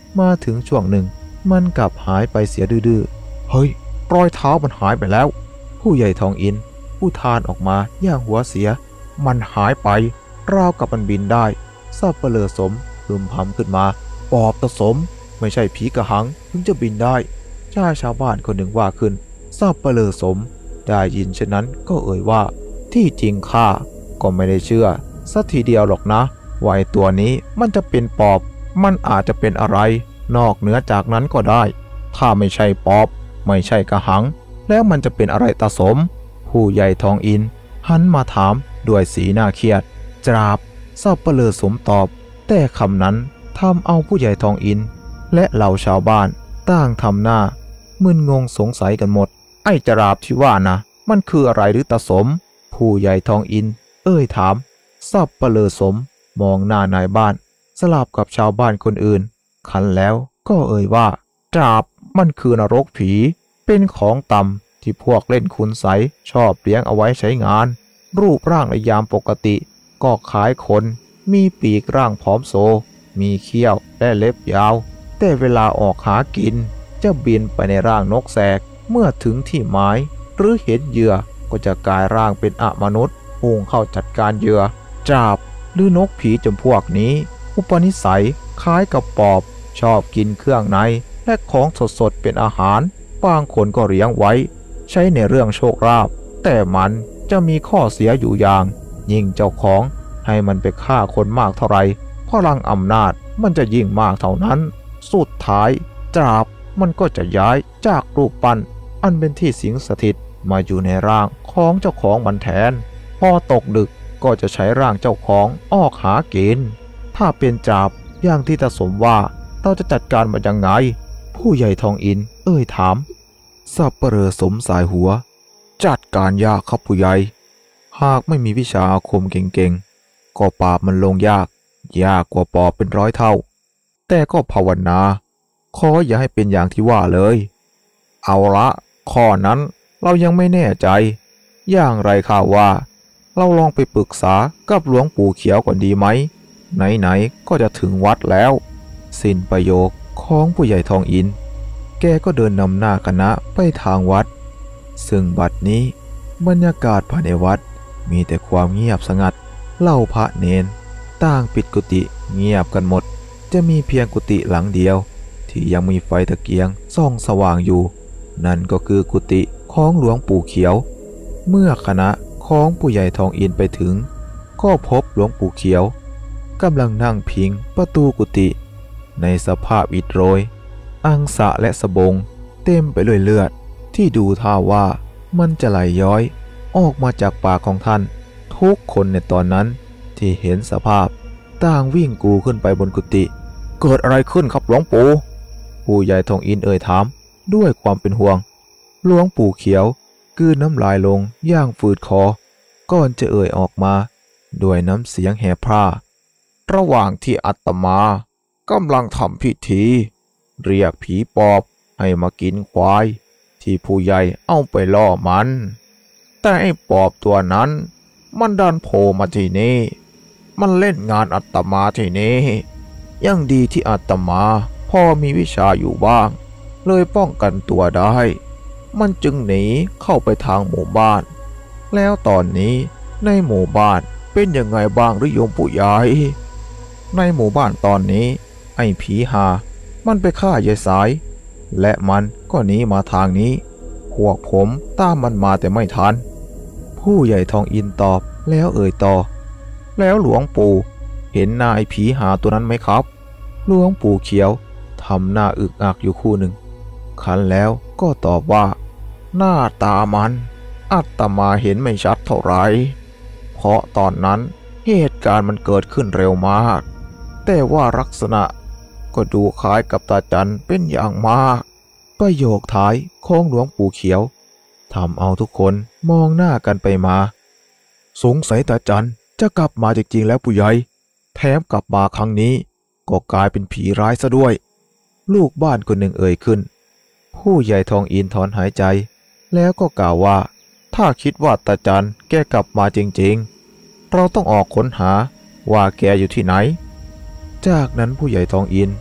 มาถึงช่วงหนึ่งมันกลับหายไปเสียดื้อๆเฮ้ยรอยเท้ามันหายไปแล้วผู้ใหญ่ทองอินอุทานออกมาอย่างหัวเสียมันหายไปราวกับมันบินได้สับเปลือสมพึมพำขึ้นมาปอบตะสมไม่ใช่ผีกระหังถึงจะบินได้ชายชาวบ้านคนหนึ่งว่าขึ้นสับเปลือสมได้ยินเช่นนั้นก็เอ่ยว่าที่จริงข้าก็ไม่ได้เชื่อสักทีเดียวหรอกนะว่าไอ้ตัวนี้มันจะเป็นปอบมันอาจจะเป็นอะไรนอกเหนือจากนั้นก็ได้ถ้าไม่ใช่ปอบไม่ใช่กระหังแล้วมันจะเป็นอะไรตาสมผู้ใหญ่ทองอินหันมาถามด้วยสีหน้าเครียดจราบสับเปลือสมตอบแต่คำนั้นทำเอาผู้ใหญ่ทองอินและเหล่าชาวบ้านต่างทำหน้ามึนงงสงสัยกันหมดไอ้จราบที่ว่านะมันคืออะไรหรือตาสมผู้ใหญ่ทองอินเอ่ยถามสับเปลือสมมองหน้านายบ้านสลับกับชาวบ้านคนอื่นคันแล้วก็เอ่ยว่าจราบมันคือนรกผีเป็นของต่ำที่พวกเล่นคุณไสยชอบเลี้ยงเอาไว้ใช้งานรูปร่างในยามปกติก็คล้ายคนมีปีกร่างผอมโซมีเขี้ยวและเล็บยาวแต่เวลาออกหากินจะบินไปในร่างนกแสกเมื่อถึงที่หมายหรือเห็นเหยื่อก็จะกลายร่างเป็นอมนุษย์พุ่งเข้าจัดการเหยื่อจาบหรือนกผีจำพวกนี้อุปนิสัยคล้ายกับปอบชอบกินเครื่องในและของสดๆเป็นอาหารบางคนก็เลี้ยงไว้ใช้ในเรื่องโชคลาภแต่มันจะมีข้อเสียอยู่อย่างยิ่งเจ้าของให้มันไปฆ่าคนมากเท่าไรพลังอำนาจมันจะยิ่งมากเท่านั้นสุดท้ายจาบมันก็จะย้ายจากรูปปั้นอันเป็นที่สิงสถิตมาอยู่ในร่างของเจ้าของมันแทนพอตกดึกก็จะใช้ร่างเจ้าของออกหากินถ้าเป็นจาบอย่างที่ตาสมว่าเราจะจัดการมันยังไงผู้ใหญ่ทองอินเอ่ยถามสับเปลือสมสายหัวจัดการยากครับผู้ใหญ่หากไม่มีวิชาอาคมเก่งๆก็ปราบมันลงยากยากกว่าปอบเป็นร้อยเท่าแต่ก็ภาวนาขออย่าให้เป็นอย่างที่ว่าเลยเอาละข้อนั้นเรายังไม่แน่ใจอย่างไรข่าวว่าเราลองไปปรึกษากับหลวงปู่เขียวก่อนดีไหมไหนๆก็จะถึงวัดแล้วสิ้นประโยคของผู้ใหญ่ทองอินแกก็เดินนำหน้าคณะไปทางวัดซึ่งบัดนี้บรรยากาศภายในวัดมีแต่ความเงียบสงัดเหล่าพระเนนต่างปิดกุฏิเงียบกันหมดจะมีเพียงกุฏิหลังเดียวที่ยังมีไฟตะเกียงส่องสว่างอยู่นั่นก็คือกุฏิของหลวงปู่เขียวเมื่อคณะของผู้ใหญ่ทองอินไปถึงก็พบหลวงปู่เขียวกำลังนั่งพิงประตูกุฏิในสภาพอิดโรยอังสะและสบงเต็มไปด้วยเลือดที่ดูท่าว่ามันจะไหลย้อยออกมาจากปากของท่านทุกคนในตอนนั้นที่เห็นสภาพต่างวิ่งกูขึ้นไปบนกุฏิเกิดอะไรขึ้นครับหลวงปู่ผู้ใหญ่ทองอินเอ่ยถามด้วยความเป็นห่วงหลวงปู่เขียวกลืนน้ำลายลงอย่างฝืดคอก่อนจะเอ่ยออกมาด้วยน้ำเสียงแหบพร่าระหว่างที่อาตมากำลังทำพิธีเรียกผีปอบให้มากินควายที่ผู้ใหญ่เอาไปล่อมันแต่ไอ้ปอบตัวนั้นมันดันโผล่มาที่นี่มันเล่นงานอาตมาที่นี่ยังดีที่อาตมาพอมีวิชาอยู่บ้างเลยป้องกันตัวได้มันจึงหนีเข้าไปทางหมู่บ้านแล้วตอนนี้ในหมู่บ้านเป็นยังไงบ้างหรือโยมผู้ใหญ่ในหมู่บ้านตอนนี้ไอ้ผีหามันไปฆ่ายายสายและมันก็หนีมาทางนี้พวกผมตามมันมาแต่ไม่ทันผู้ใหญ่ทองอินตอบแล้วเอ่ยต่อแล้วหลวงปู่เห็นหน้าไอ้ผีหาตัวนั้นไหมครับหลวงปู่เขียวทำหน้าอึกอักอยู่คู่หนึ่งคันแล้วก็ตอบว่าหน้าตามันอาตมาเห็นไม่ชัดเท่าไหร่เพราะตอนนั้นเหตุการณ์มันเกิดขึ้นเร็วมากแต่ว่าลักษณะก็ดูคล้ายกับตาจันเป็นอย่างมากประโยคท้ายของหลวงปู่เขียวทำเอาทุกคนมองหน้ากันไปมาสงสัยตาจันจะกลับมาจริงๆแล้วผู้ใหญ่แถมกลับมาครั้งนี้ก็กลายเป็นผีร้ายซะด้วยลูกบ้านคนหนึ่งเอ่ยขึ้นผู้ใหญ่ทองอินถอนหายใจแล้วก็กล่าวว่าถ้าคิดว่าตาจันแกกลับมาจริงๆเราต้องออกค้นหาว่าแกอยู่ที่ไหนจากนั้นผู้ใหญ่ทองอินก็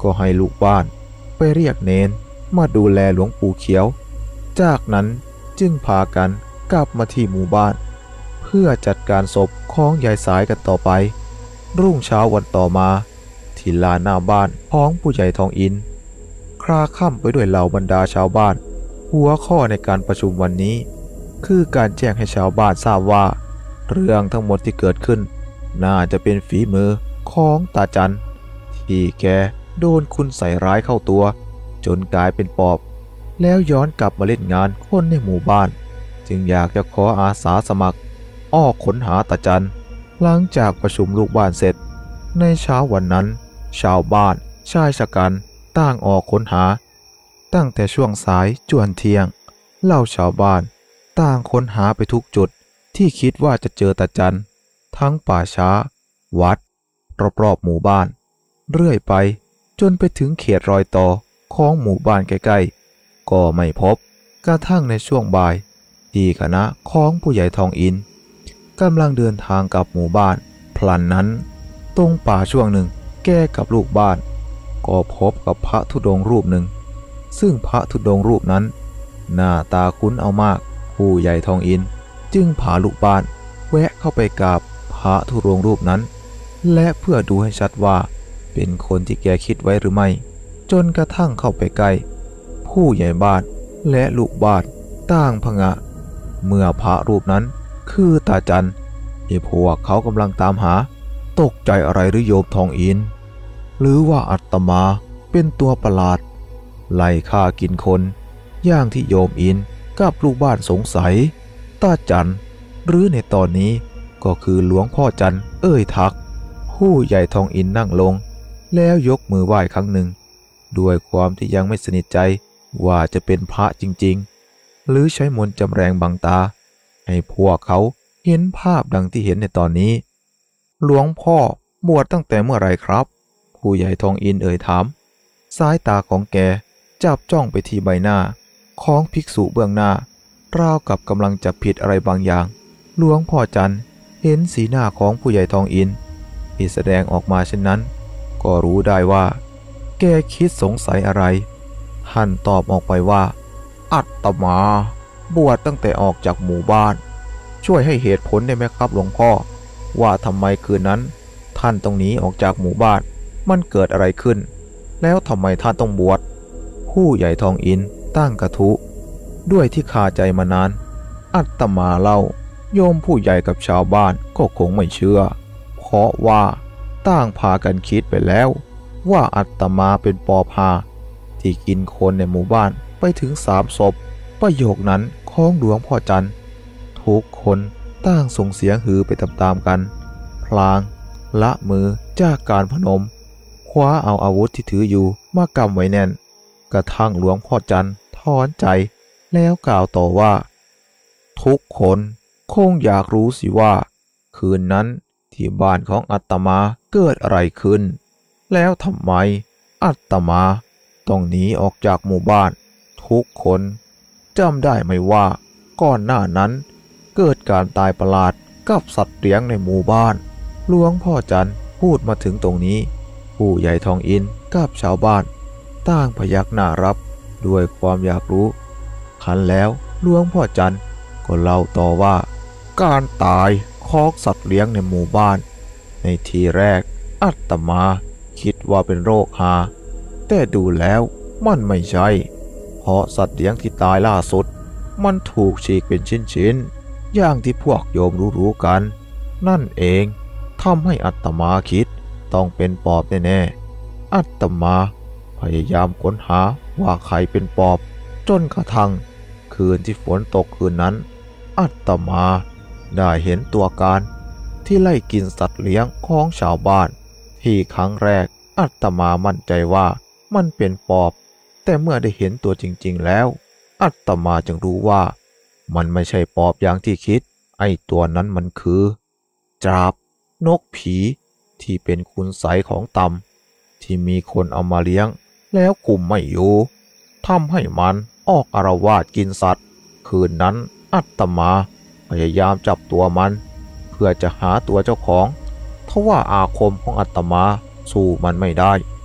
ก็ให้ลูกบ้านไปเรียกเนนมาดูแลหลวงปู่เขียวจากนั้นจึงพากันกลับมาที่หมู่บ้านเพื่อจัดการศพของยายสายกันต่อไปรุ่งเช้าวันต่อมาที่ลานหน้าบ้านของผู้ใหญ่ทองอินคลาค่ำไปด้วยเหล่าบรรดาชาวบ้านหัวข้อในการประชุมวันนี้คือการแจ้งให้ชาวบ้านทราบว่าเรื่องทั้งหมดที่เกิดขึ้นน่าจะเป็นฝีมือของตาจันที่แกโดนคุณใส่ร้ายเข้าตัวจนกลายเป็นปอบแล้วย้อนกลับมาเล่นงานคนในหมู่บ้านจึงอยากจะขออาสาสมัครออกค้นหาตาจันหลังจากประชุมลูกบ้านเสร็จในเช้าวันนั้นชาวบ้านชายชะกันต่างออกค้นหาตั้งแต่ช่วงสายจวนเที่ยงเหล่าชาวบ้านต่างค้นหาไปทุกจุดที่คิดว่าจะเจอตาจันทั้งป่าช้าวัดรอบๆหมู่บ้านเรื่อยไปจนไปถึงเขตรอยต่อของหมู่บ้านใกล้ๆก็ไม่พบกระทั่งในช่วงบ่ายที่คณะของผู้ใหญ่ทองอินกำลังเดินทางกลับหมู่บ้านพลันนั้นตรงป่าช่วงหนึ่งแกกับลูกบ้านก็พบกับพระธุดงค์รูปหนึ่งซึ่งพระธุดงค์รูปนั้นหน้าตาคุ้นเอามากผู้ใหญ่ทองอินจึงพาลูกบ้านแวะเข้าไปกราบพระธุดงค์รูปนั้นและเพื่อดูให้ชัดว่าเป็นคนที่แกคิดไว้หรือไม่จนกระทั่งเข้าไปใกล้ผู้ใหญ่บ้านและลูกบ้านต่างผงะเมื่อพระรูปนั้นคือตาจันที่พวกเขากำลังตามหาตกใจอะไรหรือโยมทองอินหรือว่าอาตมาเป็นตัวประหลาดไล่ฆ่ากินคนอย่างที่โยมอินกับลูกบ้านสงสัยตาจันหรือในตอนนี้ก็คือหลวงพ่อจันเอ่ยทักผู้ใหญ่ทองอินนั่งลงแล้วยกมือไหว้ครั้งหนึ่งด้วยความที่ยังไม่สนิทใจว่าจะเป็นพระจริงๆหรือใช้มนต์จำแรงบังตาให้พวกเขาเห็นภาพดังที่เห็นในตอนนี้หลวงพ่อบวชตั้งแต่เมื่อไรครับผู้ใหญ่ทองอินเอ่ยถามสายตาของแกจับจ้องไปที่ใบหน้าของภิกษุเบื้องหน้าราวกับกำลังจับผิดอะไรบางอย่างหลวงพ่อจันเห็นสีหน้าของผู้ใหญ่ทองอินที่แสดงออกมาเช่นนั้นก็รู้ได้ว่าแกคิดสงสัยอะไรท่านตอบออกไปว่าอาตมาบวชตั้งแต่ออกจากหมู่บ้านช่วยให้เหตุผลได้ไหมครับหลวงพ่อว่าทำไมคืนนั้นท่านต้องหนีออกจากหมู่บ้านมันเกิดอะไรขึ้นแล้วทำไมท่านต้องบวชผู้ใหญ่ทองอินตั้งกระทู้ด้วยที่คาใจมานานอาตมาเล่าโยมผู้ใหญ่กับชาวบ้านก็คงไม่เชื่อเพราะว่าต่างพากันคิดไปแล้วว่าอาตมาเป็นปอบหาที่กินคนในหมู่บ้านไปถึงสามศพประโยคนั้นของหลวงพ่อจันทุกคนต่างส่งเสียงฮือไปตามๆกันพลางละมือจากการพนมคว้าเอาอาวุธที่ถืออยู่มากำไว้แน่นกระทั่งหลวงพ่อจันถอนใจแล้วกล่าวต่อว่าทุกคนคงอยากรู้สิว่าคืนนั้นที่บ้านของอาตมาเกิดอะไรขึ้นแล้วทำไมอาตมาต้องหนีออกจากหมู่บ้านทุกคนจำได้ไหมว่าก่อนหน้านั้นเกิดการตายประหลาดกับสัตว์เลี้ยงในหมู่บ้านหลวงพ่อจันพูดมาถึงตรงนี้ผู้ใหญ่ทองอินกับชาวบ้านต่างพยักหน้ารับด้วยความอยากรู้คันแล้วหลวงพ่อจันก็เล่าต่อว่าการตายของสัตว์เลี้ยงในหมู่บ้านในทีแรกอาตมาคิดว่าเป็นโรคหาแต่ดูแล้วมันไม่ใช่เพราะสัตว์เลี้ยงที่ตายล่าสุดมันถูกฉีกเป็นชิ้นๆอย่างที่พวกโยมรู้ๆกันนั่นเองทำให้อาตมาคิดต้องเป็นปอบแน่ๆอาตมาพยายามค้นหาว่าใครเป็นปอบจนกระทั่งคืนที่ฝนตกคืนนั้นอาตมาได้เห็นตัวการที่ไล่กินสัตว์เลี้ยงของชาวบ้านที่ครั้งแรกอาตมามั่นใจว่ามันเป็นปอบแต่เมื่อได้เห็นตัวจริงๆแล้วอาตมาจึงรู้ว่ามันไม่ใช่ปอบอย่างที่คิดไอ้ตัวนั้นมันคือจาบนกผีที่เป็นคุณไสยของต่ำที่มีคนเอามาเลี้ยงแล้วคุมไม่อยู่ทำให้มันออกอาละวาดกินสัตว์คืนนั้นอาตมาพยายามจับตัวมันเพื่อจะหาตัวเจ้าของทว่าอาคมของอาตมาสู้มันไม่ได้พ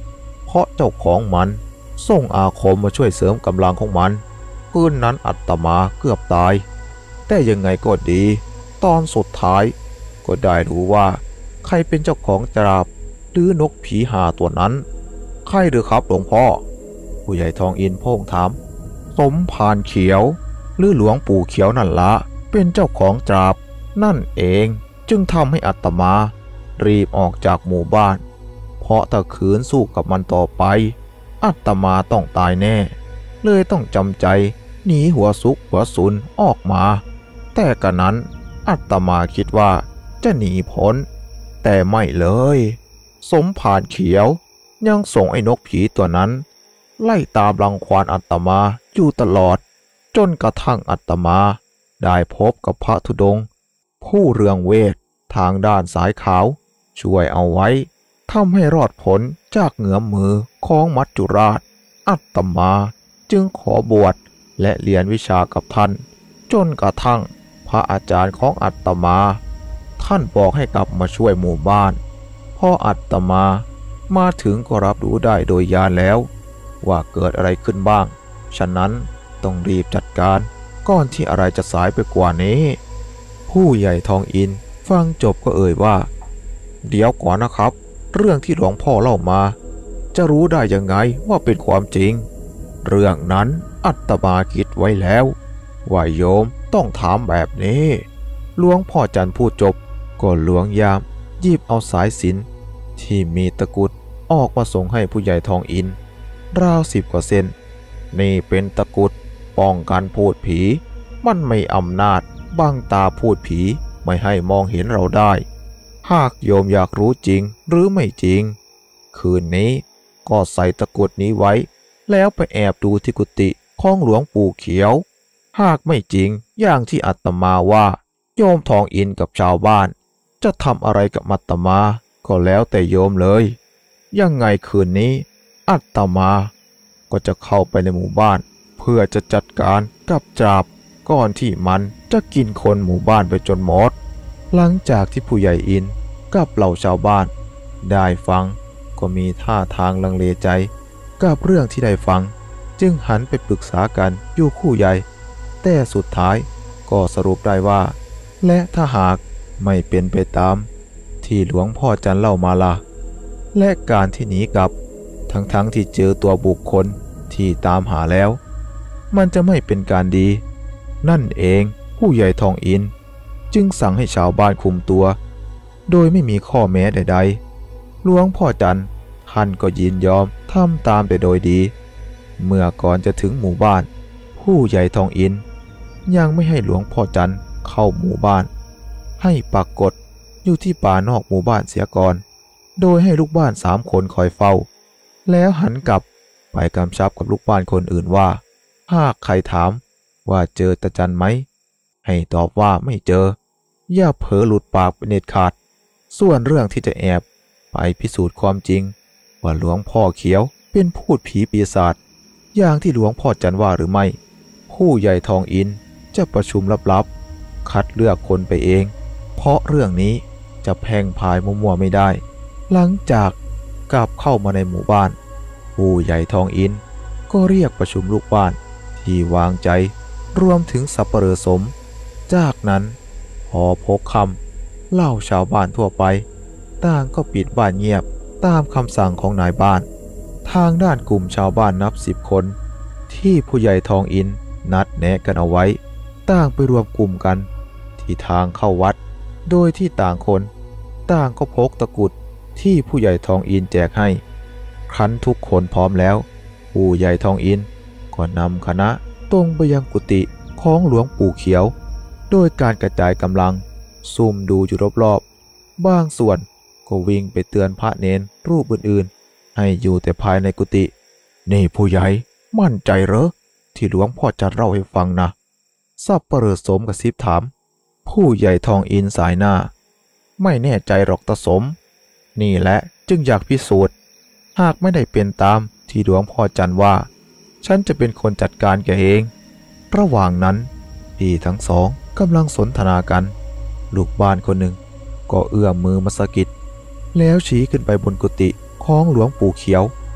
เพราะเจ้าของมันส่งอาคมมาช่วยเสริมกำลังของมันคืนนั้นอาตมาเกือบตายแต่ยังไงก็ดีตอนสุดท้ายก็ได้รู้ว่าใครเป็นเจ้าของจราบหรือนกผีหาตัวนั้นใครหรือครับหลวงพ่อผู้ใหญ่ทองอินโพ่งถามสมภารเขียวหรือหลวงปู่เขียวนั่นละเป็นเจ้าของจราบนั่นเองจึงทำให้อาตมารีบออกจากหมู่บ้านเพราะถ้าขืนสู้กับมันต่อไปอาตมาต้องตายแน่เลยต้องจำใจหนีหัวซุกหัวซุนออกมาแต่กะนั้นอาตมาคิดว่าจะหนีพ้นแต่ไม่เลยสมภารเขียวยังส่งไอ้นกผีตัวนั้นไล่ตามรังควานอาตมาอยู่ตลอดจนกระทั่งอาตมาได้พบกับพระธุดงค์ผู้เรืองเวททางด้านสายขาวช่วยเอาไว้ทำให้รอดพ้นจากเงื้อมมือของมัจจุราชอาตมาจึงขอบวชและเรียนวิชากับท่านจนกระทั่งพระอาจารย์ของอาตมาท่านบอกให้กลับมาช่วยหมู่บ้านพออาตมามาถึงก็รับรู้ได้โดยญาณแล้วว่าเกิดอะไรขึ้นบ้างฉะนั้นต้องรีบจัดการก่อนที่อะไรจะสายไปกว่านี้ผู้ใหญ่ทองอินฟังจบก็เอ่ยว่าเดี๋ยวก่อนนะครับเรื่องที่หลวงพ่อเล่ามาจะรู้ได้ยังไงว่าเป็นความจริงเรื่องนั้นอาตมาคิดไว้แล้วว่าโยมต้องถามแบบนี้หลวงพ่อจันทร์พูดจบก็หลวงยามหยิบเอาสายสิญจน์ที่มีตะกุดออกมาส่งให้ผู้ใหญ่ทองอินราวสิบกว่าเส้นนี่เป็นตะกุดป้องกันพูดผีมันไม่อำนาจบังตาพูดผีไม่ให้มองเห็นเราได้หากโยมอยากรู้จริงหรือไม่จริงคืนนี้ก็ใส่ตะกุดนี้ไว้แล้วไปแอบดูที่กุฏิของหลวงปู่เขียวหากไม่จริงอย่างที่อาตมาว่าโยมทองอินกับชาวบ้านจะทำอะไรกับอาตมาก็แล้วแต่โยมเลยยังไงคืนนี้อาตมาก็จะเข้าไปในหมู่บ้านเพื่อจะจัดการกับจราบก่อนที่มันจะกินคนหมู่บ้านไปจนหมดหลังจากที่ผู้ใหญ่อินกับเหล่าชาวบ้านได้ฟังก็มีท่าทางลังเลใจกับเรื่องที่ได้ฟังจึงหันไปปรึกษากันอยู่คู่ใหญ่แต่สุดท้ายก็สรุปได้ว่าและถ้าหากไม่เป็นไปตามที่หลวงพ่อจันเล่ามาล่ะและการที่หนีกลับทั้งๆ ท, ที่เจอตัวบุคคลที่ตามหาแล้วมันจะไม่เป็นการดีนั่นเองผู้ใหญ่ทองอินจึงสั่งให้ชาวบ้านคุมตัวโดยไม่มีข้อแม้ใดๆหลวงพ่อจันท่านก็ยินยอมทำตามแต่โดยดีเมื่อก่อนจะถึงหมู่บ้านผู้ใหญ่ทองอินยังไม่ให้หลวงพ่อจันเข้าหมู่บ้านให้ปรากฏอยู่ที่ป่านอกหมู่บ้านเสียก่อนโดยให้ลูกบ้านสามคนคอยเฝ้าแล้วหันกลับไปกำชับกับลูกบ้านคนอื่นว่าหากใครถามว่าเจอตาจันไหมให้ตอบว่าไม่เจออย่าเผลอหลุดปากเป็นเด็ดขาดส่วนเรื่องที่จะแอบไปพิสูจน์ความจริงว่าหลวงพ่อเขียวเป็นพูดผีปีศาจอย่างที่หลวงพ่อจันว่าหรือไม่ผู้ใหญ่ทองอินจะประชุมลับๆคัดเลือกคนไปเองเพราะเรื่องนี้จะแพร่งพายมั่วๆไม่ได้หลังจากกลับเข้ามาในหมู่บ้านผู้ใหญ่ทองอินก็เรียกประชุมลูกบ้านที่วางใจรวมถึงสัปเหร่อสมจากนั้นพอพกคำเล่าชาวบ้านทั่วไปต่างก็ปิดบ้านเงียบตามคำสั่งของนายบ้านทางด้านกลุ่มชาวบ้านนับสิบคนที่ผู้ใหญ่ทองอินนัดแนะกันเอาไว้ต่างไปรวมกลุ่มกันที่ทางเข้าวัดโดยที่ต่างคนต่างก็พกตะกุดที่ผู้ใหญ่ทองอินแจกให้ครั้นทุกคนพร้อมแล้วผู้ใหญ่ทองอินก็นำคณะตรงไปยังกุฏิของหลวงปู่เขียวโดยการกระจายกำลังซุ่มดูอยู่รอบๆบางส่วนก็วิ่งไปเตือนพระเนนรูปอื่นๆให้อยู่แต่ภายในกุฏินี่ผู้ใหญ่มั่นใจเหรอที่หลวงพ่อจะเล่าให้ฟังนะสัปเหร่อสมกระซิบถามผู้ใหญ่ทองอินสายหน้าไม่แน่ใจหรอกตาสมนี่แหละจึงอยากพิสูจน์หากไม่ได้เป็นตามที่หลวงพ่อจันว่าฉันจะเป็นคนจัดการแกเองระหว่างนั้นพี่ทั้งสองกำลังสนทนากันลูกบ้านคนหนึ่งก็เอื้อมมือมาสะกิดแล้วชี้ขึ้นไปบนกุฏิของหลวงปู่เขียว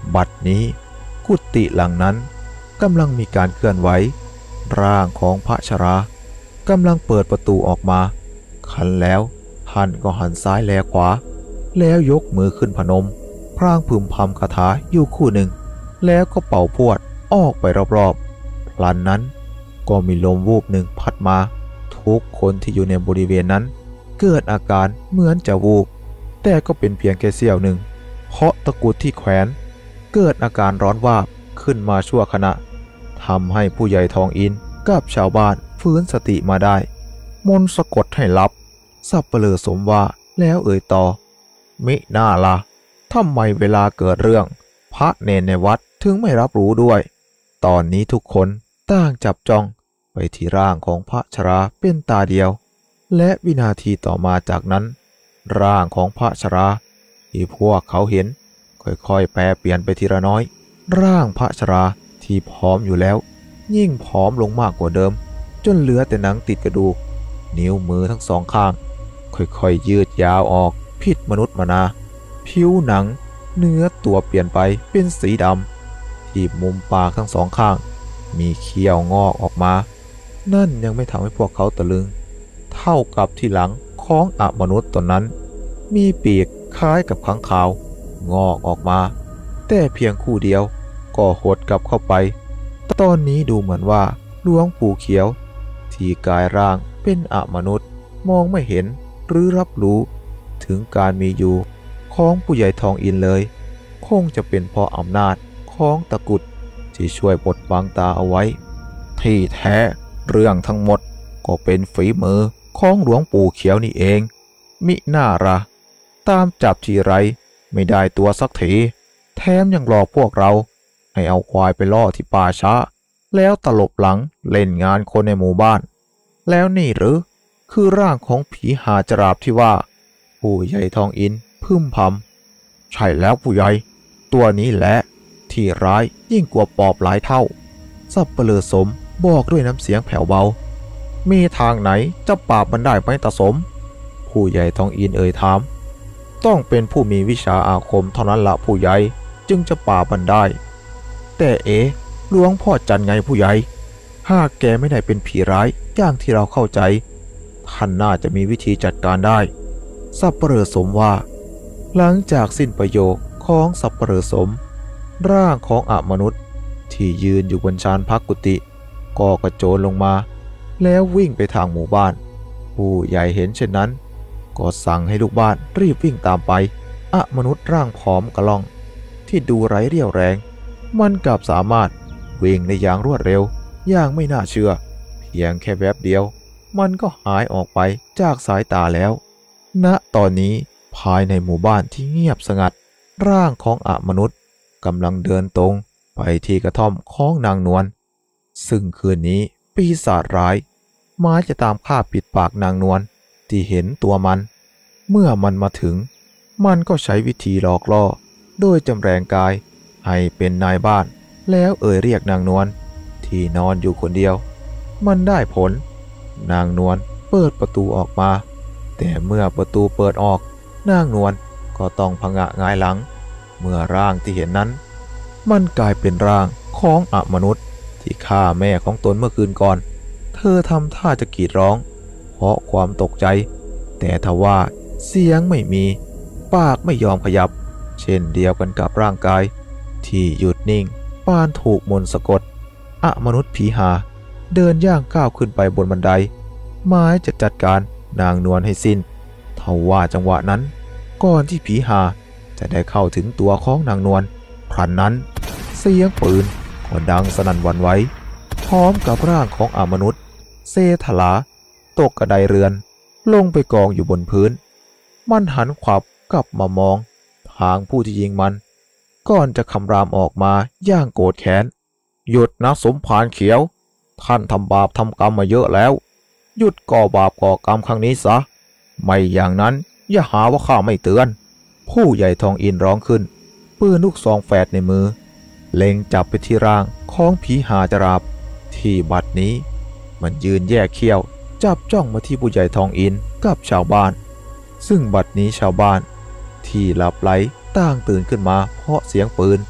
บัดนี้กุฏิหลังนั้นกำลังมีการเคลื่อนไหวร่างของพระชรากำลังเปิดประตูออกมาขันแล้วท่านก็หันซ้ายแลขวาแล้วยกมือขึ้นพนมพร่างพึมพำคาถาอยู่คู่หนึ่งแล้วก็เป่าพวดออกไปรอบๆพลันนั้นก็มีลมวูบหนึ่งพัดมาทุกคนที่อยู่ในบริเวณนั้นเกิดอาการเหมือนจะวูบแต่ก็เป็นเพียงแค่เสี้ยวหนึ่งเพราะตะกรุดที่แขวนเกิดอาการร้อนวาบขึ้นมาชั่วขณะทำให้ผู้ใหญ่ทองอินกับชาวบ้านฟื้นสติมาได้มนต์สะกดให้ลับสับเปลือสมว่าแล้วเอ่ยต่อมิน่าละทำไมเวลาเกิดเรื่องพระเนนในวัดถึงไม่รับรู้ด้วยตอนนี้ทุกคนต่างจับจ้องไปที่ร่างของพระชราเป็นตาเดียวและวินาทีต่อมาจากนั้นร่างของพระชราที่พวกเขาเห็นค่อยๆแปรเปลี่ยนไปทีละน้อยร่างพระชราที่ผอมอยู่แล้วยิ่งผอมลงมากกว่าเดิมจนเหลือแต่หนังติดกระดูกนิ้วมือทั้งสองข้างค่อยๆยืดยาวออกผิดมนุษย์มนาผิวหนังเนื้อตัวเปลี่ยนไปเป็นสีดำที่มุมปากทั้งสองข้างมีเขี้ยวงอกออกมานั่นยังไม่ทำให้พวกเขาตะลึงเท่ากับที่หลังของอมนุษย์ตนนั้นมีปีกคล้ายกับค้างคาวงอกออกมาแต่เพียงคู่เดียวก็หดกลับเข้าไปตอนนี้ดูเหมือนว่าหลวงปู่เขียวที่กายร่างเป็นอมนุษย์มองไม่เห็นหรือรับรู้ถึงการมีอยู่ของผู้ใหญ่ทองอินเลยคงจะเป็นเพราะอำนาจของตะกรุดที่ช่วยบดบังตาเอาไว้ที่แท้เรื่องทั้งหมดก็เป็นฝีมือของหลวงปู่เขียวนี่เองมิน่าละตามจับทีไรไม่ได้ตัวสักทีแถมยังหลอกพวกเราให้เอาควายไปล่อที่ป่าช้าแล้วตลบหลังเล่นงานคนในหมู่บ้านแล้วนี่หรือคือร่างของผีหาจราบที่ว่าผู้ใหญ่ทองอินพึมพำใช่แล้วผู้ใหญ่ตัวนี้แหละที่ร้ายยิ่งกว่าปอบหลายเท่าสับเปลือสมบอกด้วยน้ำเสียงแผ่วเบามีทางไหนจะปราบมันได้ไหมตาสมผู้ใหญ่ทองอินเอ่ยถามต้องเป็นผู้มีวิชาอาคมเท่านั้นละผู้ใหญ่จึงจะปราบมันได้แต่เอ๋หลวงพ่อจันไงผู้ใหญ่หากแกไม่ได้เป็นผีร้ายอย่างที่เราเข้าใจท่านน่าจะมีวิธีจัดการได้สับเปลือสมว่าหลังจากสิ้นประโยคของสับเปลือสมร่างของอมนุษย์ที่ยืนอยู่บนชานพักกุฏิก็กระโจนลงมาแล้ววิ่งไปทางหมู่บ้านผู้ใหญ่เห็นเช่นนั้นก็สั่งให้ลูกบ้านรีบวิ่งตามไปอมนุษย์ร่างผอมกระล่องที่ดูไร้เรี่ยวแรงมันกลับสามารถวิ่งในอย่างรวดเร็วอย่างไม่น่าเชื่อเพียงแค่แวบเดียวมันก็หายออกไปจากสายตาแล้วณตอนนี้ภายในหมู่บ้านที่เงียบสงัดร่างของอมนุษย์กำลังเดินตรงไปที่กระท่อมของนางนวลซึ่งคืนนี้ปีศาจร้ายหมายจะตามฆ่าปิดปากนางนวลที่เห็นตัวมันเมื่อมันมาถึงมันก็ใช้วิธีหลอกล่อโดยจำแรงกายให้เป็นนายบ้านแล้วเอ่ยเรียกนางนวลที่นอนอยู่คนเดียวมันได้ผลนางนวลเปิดประตูออกมาแต่เมื่อประตูเปิดออกนางนวลก็ต้องผงะหงายหลังเมื่อร่างที่เห็นนั้นมันกลายเป็นร่างของอมนุษย์ที่ฆ่าแม่ของตนเมื่อคืนก่อนเธอทำท่าจะกรีดร้องเพราะความตกใจแต่ทว่าเสียงไม่มีปากไม่ยอมขยับเช่นเดียวกันกับร่างกายที่หยุดนิ่งปานถูกมนต์สะกดอมนุษย์ผีหาเดินย่างก้าวขึ้นไปบนบันไดหมายจะจัดการนางนวลให้สิ้นทว่าจังหวะนั้นก่อนที่ผีหาจะได้เข้าถึงตัวของนางนวลพลันนั้นเสียงปืนก็ดังสนั่นหวั่นไหวพร้อมกับร่างของอมนุษย์เซถลาตกกระไดเรือนลงไปกองอยู่บนพื้นมันหันขวับกลับมามองทางผู้ที่ยิงมันก่อนจะคำรามออกมาอย่างโกรธแค้นหยุดนะสมภารเขียวท่านทำบาปทำกรรมมาเยอะแล้วหยุดก่อบาปก่อกรรมครั้งนี้ซะไม่อย่างนั้นอย่าหาว่าข้าไม่เตือนผู้ใหญ่ทองอินร้องขึ้นปืนลูกซองแฝดในมือเล็งจับไปที่ร่างของผีหาจราบที่บัดนี้มันยืนแยกเขี้ยวจับจ้องมาที่ผู้ใหญ่ทองอินกับชาวบ้านซึ่งบัดนี้ชาวบ้านที่หลับไหลต่างตื่นขึ้นมาเพราะเสียงปืน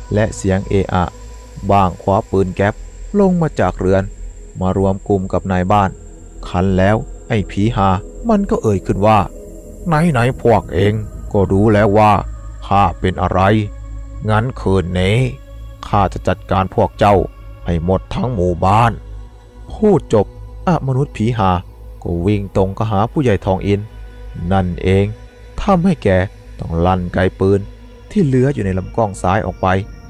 และเสียงเอะอะบ้างคว้าปืนแก๊ปลงมาจากเรือนมารวมกลุ่มกับนายบ้านคันแล้วไอ้ผีหามันก็เอ่ยขึ้นว่าไหนไหนพวกเองก็รู้แล้วว่าข้าเป็นอะไรงั้นคืนนี้ข้าจะจัดการพวกเจ้าให้หมดทั้งหมู่บ้านพูดจบอะมนุษย์ผีหาก็วิ่งตรงเข้าหาผู้ใหญ่ทองอินนั่นเองทำให้แกต้องลั่นไกปืนที่เหลืออยู่ในลำกล้องซ้ายออกไป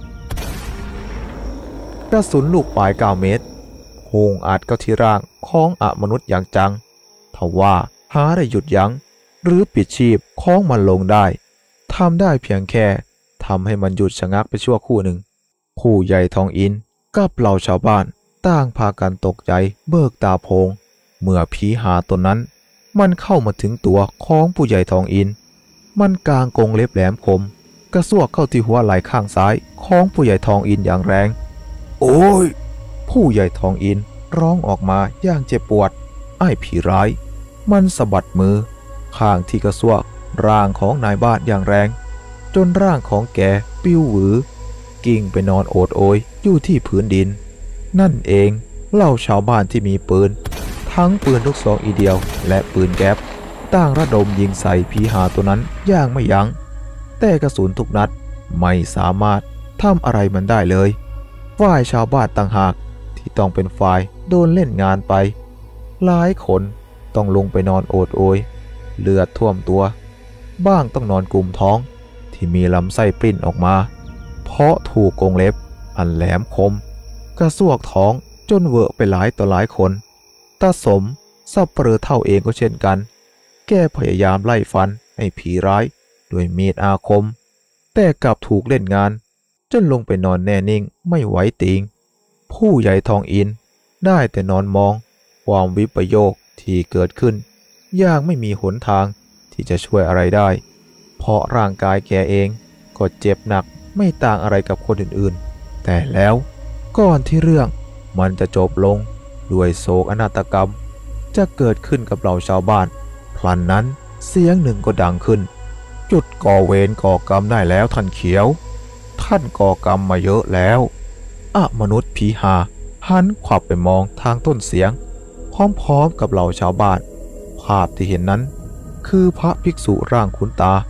กระสุนลูกปลายเก้าเมตรพุ่งอัดเข้าที่ร่างของอะมนุษย์อย่างจังทว่าหาได้หยุดยั้งหรือปิดชีพของมันลงได้ทำได้เพียงแค่ทำให้มันหยุดชะงักไปชั่วครู่หนึ่งผู้ใหญ่ทองอินกับเหล่าชาวบ้านต่างพากันตกใจเบิกตาโพงเมื่อผีหาตนนั้นมันเข้ามาถึงตัวของผู้ใหญ่ทองอินมันกางกรงเล็บแหลมคมกระซวกเข้าที่หัวไหล่ข้างซ้ายของผู้ใหญ่ทองอินอย่างแรงโอ้ยผู้ใหญ่ทองอินร้องออกมาอย่างเจ็บปวดไอ้ผีร้ายมันสะบัดมือข้างที่กระซวกร่างของนายบ้านอย่างแรงจนร่างของแกปิ้วหวือกิ่งไปนอนโอดโอยอยู่ที่พื้นดินนั่นเองเหล่าชาวบ้านที่มีปืนทั้งปืนลูกซองอีเดียวและปืนแก๊ปต่างระดมยิงใส่ผีหาตัวนั้นอย่างไม่ยัง้งแต่กระสุนทุกนัดไม่สามารถทำอะไรมันได้เลยฝ่ายชาวบ้านต่างหากที่ต้องเป็นฝ่ายโดนเล่นงานไปหลายคนต้องลงไปนอนโอดโอยเลือดท่วมตัวบ้างต้องนอนกลุ่มท้องที่มีลำไส้ปริ้นออกมาเพราะถูกกรงเล็บอันแหลมคมกระซวกท้องจนเวอะไปหลายต่อหลายคนตาสมสับเปลือเท่าเองก็เช่นกันแกพยายามไล่ฟันไอ้ผีร้ายด้วยมีดอาคมแต่กลับถูกเล่นงานจนลงไปนอนแน่นิ่งไม่ไหวติงผู้ใหญ่ทองอินได้แต่นอนมองความวิปโยคที่เกิดขึ้นอย่างไม่มีหนทางที่จะช่วยอะไรได้เพราะร่างกายแกเองก็เจ็บหนักไม่ต่างอะไรกับคนอื่นๆแต่แล้วก่อนที่เรื่องมันจะจบลงด้วยโศกอนาตกรรมจะเกิดขึ้นกับเราชาวบ้านพลันนั้นเสียงหนึ่งก็ดังขึ้นจุดก่อเวรก่อกรรมได้แล้วท่านเขียวท่านก่อกรรมมาเยอะแล้วอะมนุษย์ผีหาหันขวับไปมองทางต้นเสียงพร้อมๆกับเหล่าชาวบ้านภาพที่เห็นนั้นคือพระภิกษุร่างขุนตา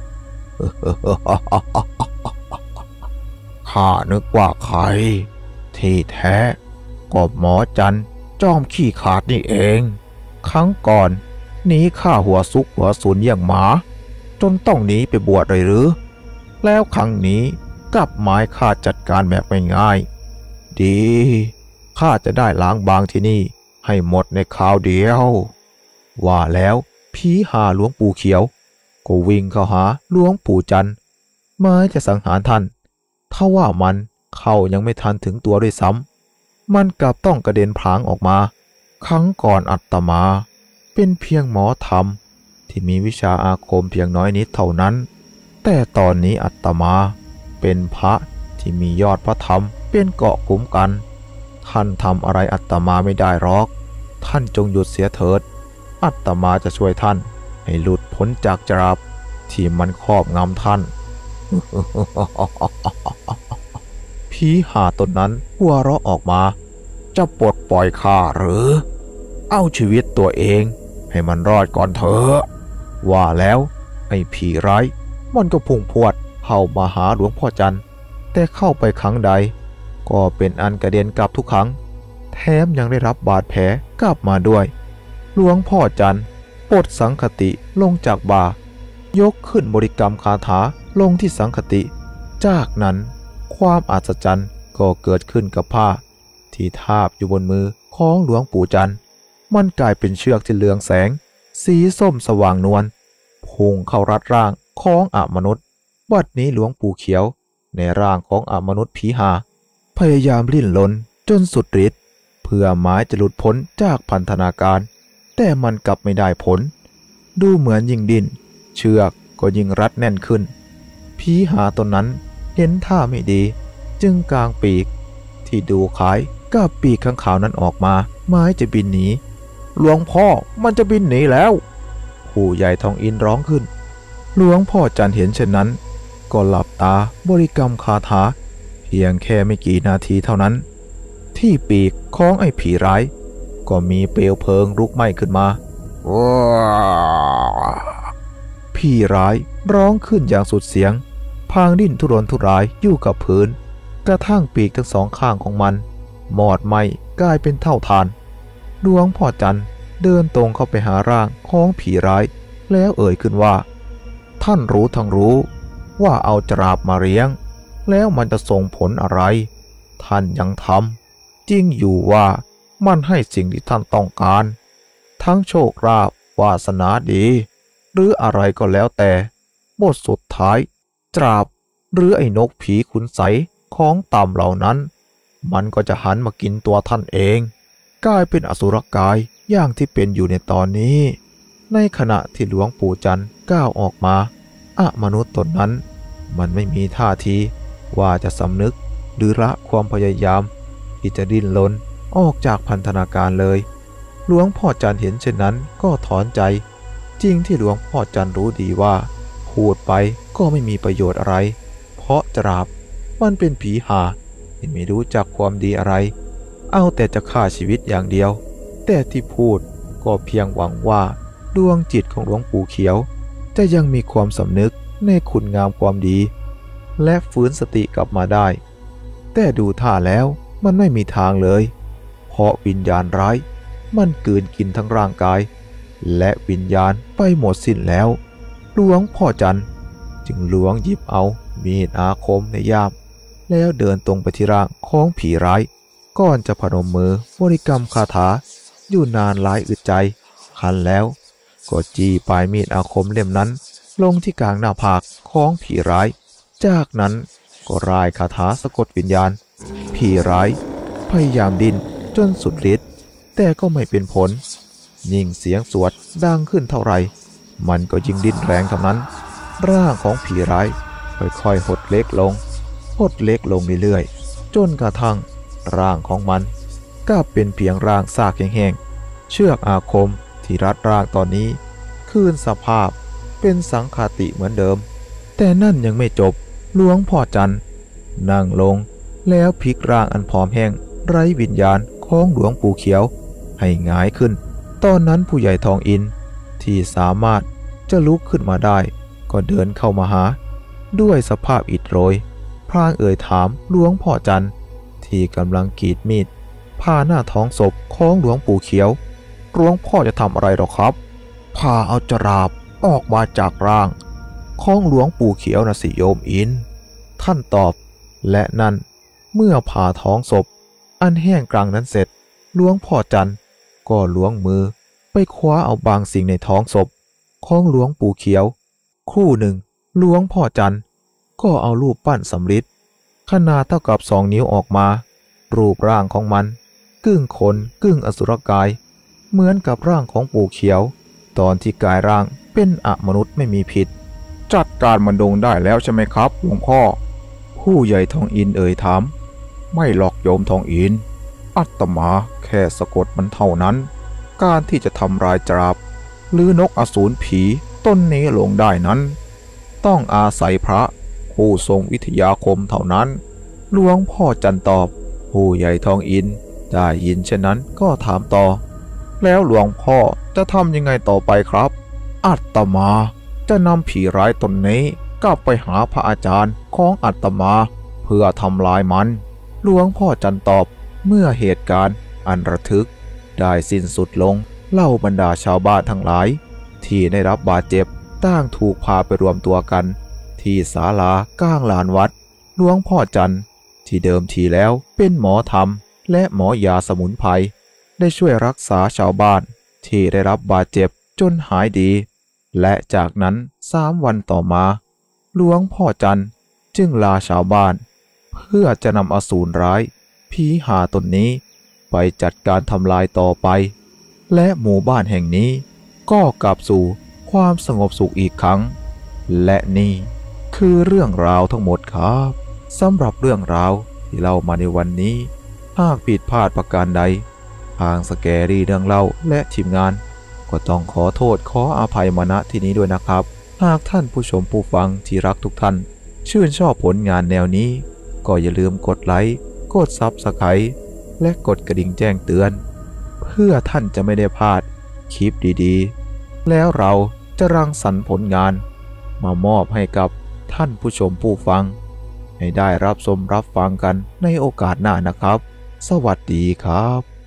ข้านึกว่าใครที่แท้ก็หมอจันจอมขี้ขาดนี่เองครั้งก่อนหนีข้าหัวซุกหัวสุนอย่างหมาจนต้องหนีไปบวชเลยหรือแล้วครั้งนี้กลับหมายข้าจัดการแบบง่ายๆดีข้าจะได้ล้างบางที่นี่ให้หมดในคราวเดียวว่าแล้วผีหาหลวงปู่เขียวก็วิ่งเข้าหาหลวงปู่จันทร์หมายจะสังหารท่านถ้าว่ามันเข้ายังไม่ทันถึงตัวด้วยซ้ำมันกลับต้องกระเด็นผลางออกมาครั้งก่อนอาตมาเป็นเพียงหมอธรรมที่มีวิชาอาคมเพียงน้อยนิดเท่านั้นแต่ตอนนี้อาตมาเป็นพระที่มียอดพระธรรมเป็นเกาะคุ้มกันท่านทำอะไรอาตมาไม่ได้หรอกท่านจงหยุดเสียเถิดอาตมาจะช่วยท่านให้หลุดพ้นจากจราบที่มันครอบงำท่าน ผีหาตนนั้นหัวเราะออกมาจะปลดปล่อยข้าหรือเอาชีวิตตัวเองให้มันรอดก่อนเถอะว่าแล้วไอ้ผีร้ายมันก็พุ่งพรวดเข้ามาหาหลวงพ่อจันทร์แต่เข้าไปครั้งใดก็เป็นอันกระเด็นกลับทุกครั้งแถมยังได้รับบาดแผลกลับมาด้วยหลวงพ่อจันทร์ปลดสังคติลงจากบ่ายกขึ้นบริกรรมคาถาลงที่สังคติจากนั้นความอัศจรรย์ก็เกิดขึ้นกับผ้าที่ทาบอยู่บนมือของหลวงปู่จันทร์มันกลายเป็นเชือกที่เรืองแสงสีส้มสว่างนวลพุ่งเข้ารัดร่างของอมนุษย์บัดนี้หลวงปู่เขียวในร่างของอมนุษย์ผีหาพยายามลิ้นรนจนสุดฤทธิ์เพื่อหมายจะหลุดพ้นจากพันธนาการแต่มันกลับไม่ได้ผลดูเหมือนยิ่งดิ้นเชือกก็ยิ่งรัดแน่นขึ้นผีหาตนนั้นเห็นท่าไม่ดีจึงกางปีกที่ดูคล้ายกับปีกข้างขาวนั้นออกมาหมายจะบินหนีหลวงพ่อมันจะบินหนีแล้วผู้ใหญ่ทองอินร้องขึ้นหลวงพ่อจันเห็นเช่นนั้นก็หลับตาบริกรรมคาถาพียงแค่ไม่กี่นาทีเท่านั้นที่ปีกของไอ้ผีร้ายก็มีเปลวเพลิงลุกไหม้ขึ้นมาผีร้ายร้องขึ้นอย่างสุดเสียงพางดิ้นทุรนทุรายอยู่กับพื้นกระทั่งปีกทั้งสองข้างของมันหมอดไหม้กลายเป็นเท่าฐานหลวงพ่อจันเดินตรงเข้าไปหาร่างของผีร้ายแล้วเอ่ยขึ้นว่าท่านรู้ทั้งรู้ว่าเอาจราบมาเลี้ยงแล้วมันจะส่งผลอะไรท่านยังทำจริงอยู่ว่ามันให้สิ่งที่ท่านต้องการทั้งโชคลาภวาสนาดีหรืออะไรก็แล้วแต่บทสุดท้ายจราบหรือไอ้นกผีขุนไสของต่ำเหล่านั้นมันก็จะหันมากินตัวท่านเองกลายเป็นอสุรกายอย่างที่เป็นอยู่ในตอนนี้ในขณะที่หลวงปู่จันทร์ก้าวออกมาอะมนุษย์ตนนั้นมันไม่มีท่าทีว่าจะสำนึกหรือละความพยายามที่จะดิ้นรนออกจากพันธนาการเลยหลวงพ่อจันทร์เห็นเช่นนั้นก็ถอนใจจริงที่หลวงพ่อจันทร์รู้ดีว่าพูดไปก็ไม่มีประโยชน์อะไรเพราะจราบมันเป็นผีหาที่ไม่รู้จักความดีอะไรเอาแต่จะฆ่าชีวิตอย่างเดียวแต่ที่พูดก็เพียงหวังว่าดวงจิตของหลวงปู่เขียวจะยังมีความสำนึกในคุณงามความดีและฟื้นสติกลับมาได้แต่ดูท่าแล้วมันไม่มีทางเลยเพราะวิญญาณร้ายมันกลืนกินทั้งร่างกายและวิญญาณไปหมดสิ้นแล้วหลวงพ่อจันทร์จึงล้วงหยิบเอามีดอาคมในย่ามแล้วเดินตรงไปที่ร่างของผีร้ายก่อนจะพนมมือบริกรรมคาถาอยู่นานหลายอึดใจคันแล้วก็จี้ปลายมีดอาคมเล่มนั้นลงที่กลางหน้าผากของผีร้ายจากนั้นก็ร่ายคาถาสะกดวิญญาณผีร้ายพยายามดิ้นจนสุดฤทธิ์แต่ก็ไม่เป็นผลยิ่งเสียงสวดดังขึ้นเท่าไหร่มันก็ยิ่งดิ้นแรงเท่านั้นร่างของผีร้ายค่อยๆหดเล็กลงหดเล็กลงเรื่อยๆจนกระทั่งร่างของมันก็เป็นเพียงร่างซากแห้งๆเชือกอาคมที่รัดร่างตอนนี้คืนสภาพเป็นสังขาติเหมือนเดิมแต่นั่นยังไม่จบหลวงพ่อจันทร์นั่งลงแล้วพลิกร่างอันผอมแห้งไร้วิญญาณของหลวงปู่เขียวให้หงายขึ้นตอนนั้นผู้ใหญ่ทองอินที่สามารถจะลุกขึ้นมาได้ก็เดินเข้ามาหาด้วยสภาพอิดโรยพลางเอ่ยถามหลวงพ่อจันทร์ที่กำลังกรีดมีดผ่าหน้าท้องศพของหลวงปู่เขียวหลวงพ่อจะทำอะไรหรอครับผ่าเอาจราบออกมาจากร่างของหลวงปู่เขียวนะสิโยมอินท่านตอบและนั่นเมื่อผ่าท้องศพอันแห้งกรังนั้นเสร็จหลวงพ่อจันทร์ก็ล้วงมือไปคว้าเอาบางสิ่งในท้องศพของหลวงปู่เขียวครู่หนึ่งหลวงพ่อจันทร์ก็เอารูปปั้นสำริดขนาดเท่ากับสองนิ้วออกมารูปร่างของมันกึ่งคนกึ่งอสุรกายเหมือนกับร่างของปู่เขียวตอนที่กายร่างเป็นอมนุษย์ไม่มีผิดจัดการมันดงได้แล้วใช่ไหมครับหลวงพ่อผู้ใหญ่ทองอินเอ่ยถามไม่หลอกโยมทองอินอาตมาแค่สะกดมันเท่านั้นการที่จะทำลายจราบหรือนกอสูรผีต้นนี้ลงได้นั้นต้องอาศัยพระผู้ทรงวิทยาคมเท่านั้นหลวงพ่อจันตอบผู้ใหญ่ทองอินได้ยินเช่นนั้นก็ถามต่อแล้วหลวงพ่อจะทำยังไงต่อไปครับอาตมาจะนำผีร้ายตนนี้กลับไปหาพระอาจารย์ของอาตมาเพื่อทำลายมันหลวงพ่อจันตอบเมื่อเหตุการณ์อันระทึกได้สิ้นสุดลงเล่าบรรดาชาวบ้านทั้งหลายที่ได้รับบาดเจ็บต่างถูกพาไปรวมตัวกันที่ศาลากลางลานวัดหลวงพ่อจันทร์ที่เดิมทีแล้วเป็นหมอธรรมและหมอยาสมุนไพรได้ช่วยรักษาชาวบ้านที่ได้รับบาดเจ็บจนหายดีและจากนั้นสามวันต่อมาหลวงพ่อจันทร์จึงลาชาวบ้านเพื่อจะนำอสูรร้ายผีหาตนนี้ไปจัดการทำลายต่อไปและหมู่บ้านแห่งนี้ก็กลับสู่ความสงบสุขอีกครั้งและนี่คือเรื่องราวทั้งหมดครับสำหรับเรื่องราวที่เล่ามาในวันนี้หากผิดพลาดประการใดทางสแกรี่เรื่องเล่าและทีมงานก็ต้องขอโทษขออภัยมาณที่นี้ด้วยนะครับหากท่านผู้ชมผู้ฟังที่รักทุกท่านชื่นชอบผลงานแนวนี้ก็อย่าลืมกดไลค์กดซับสไครต์และกดกระดิ่งแจ้งเตือนเพื่อท่านจะไม่ได้พลาดคลิปดีๆแล้วเราจะรังสรรค์ผลงานมามอบให้กับท่านผู้ชมผู้ฟังให้ได้รับชมรับฟังกันในโอกาสหน้านะครับสวัสดีครับ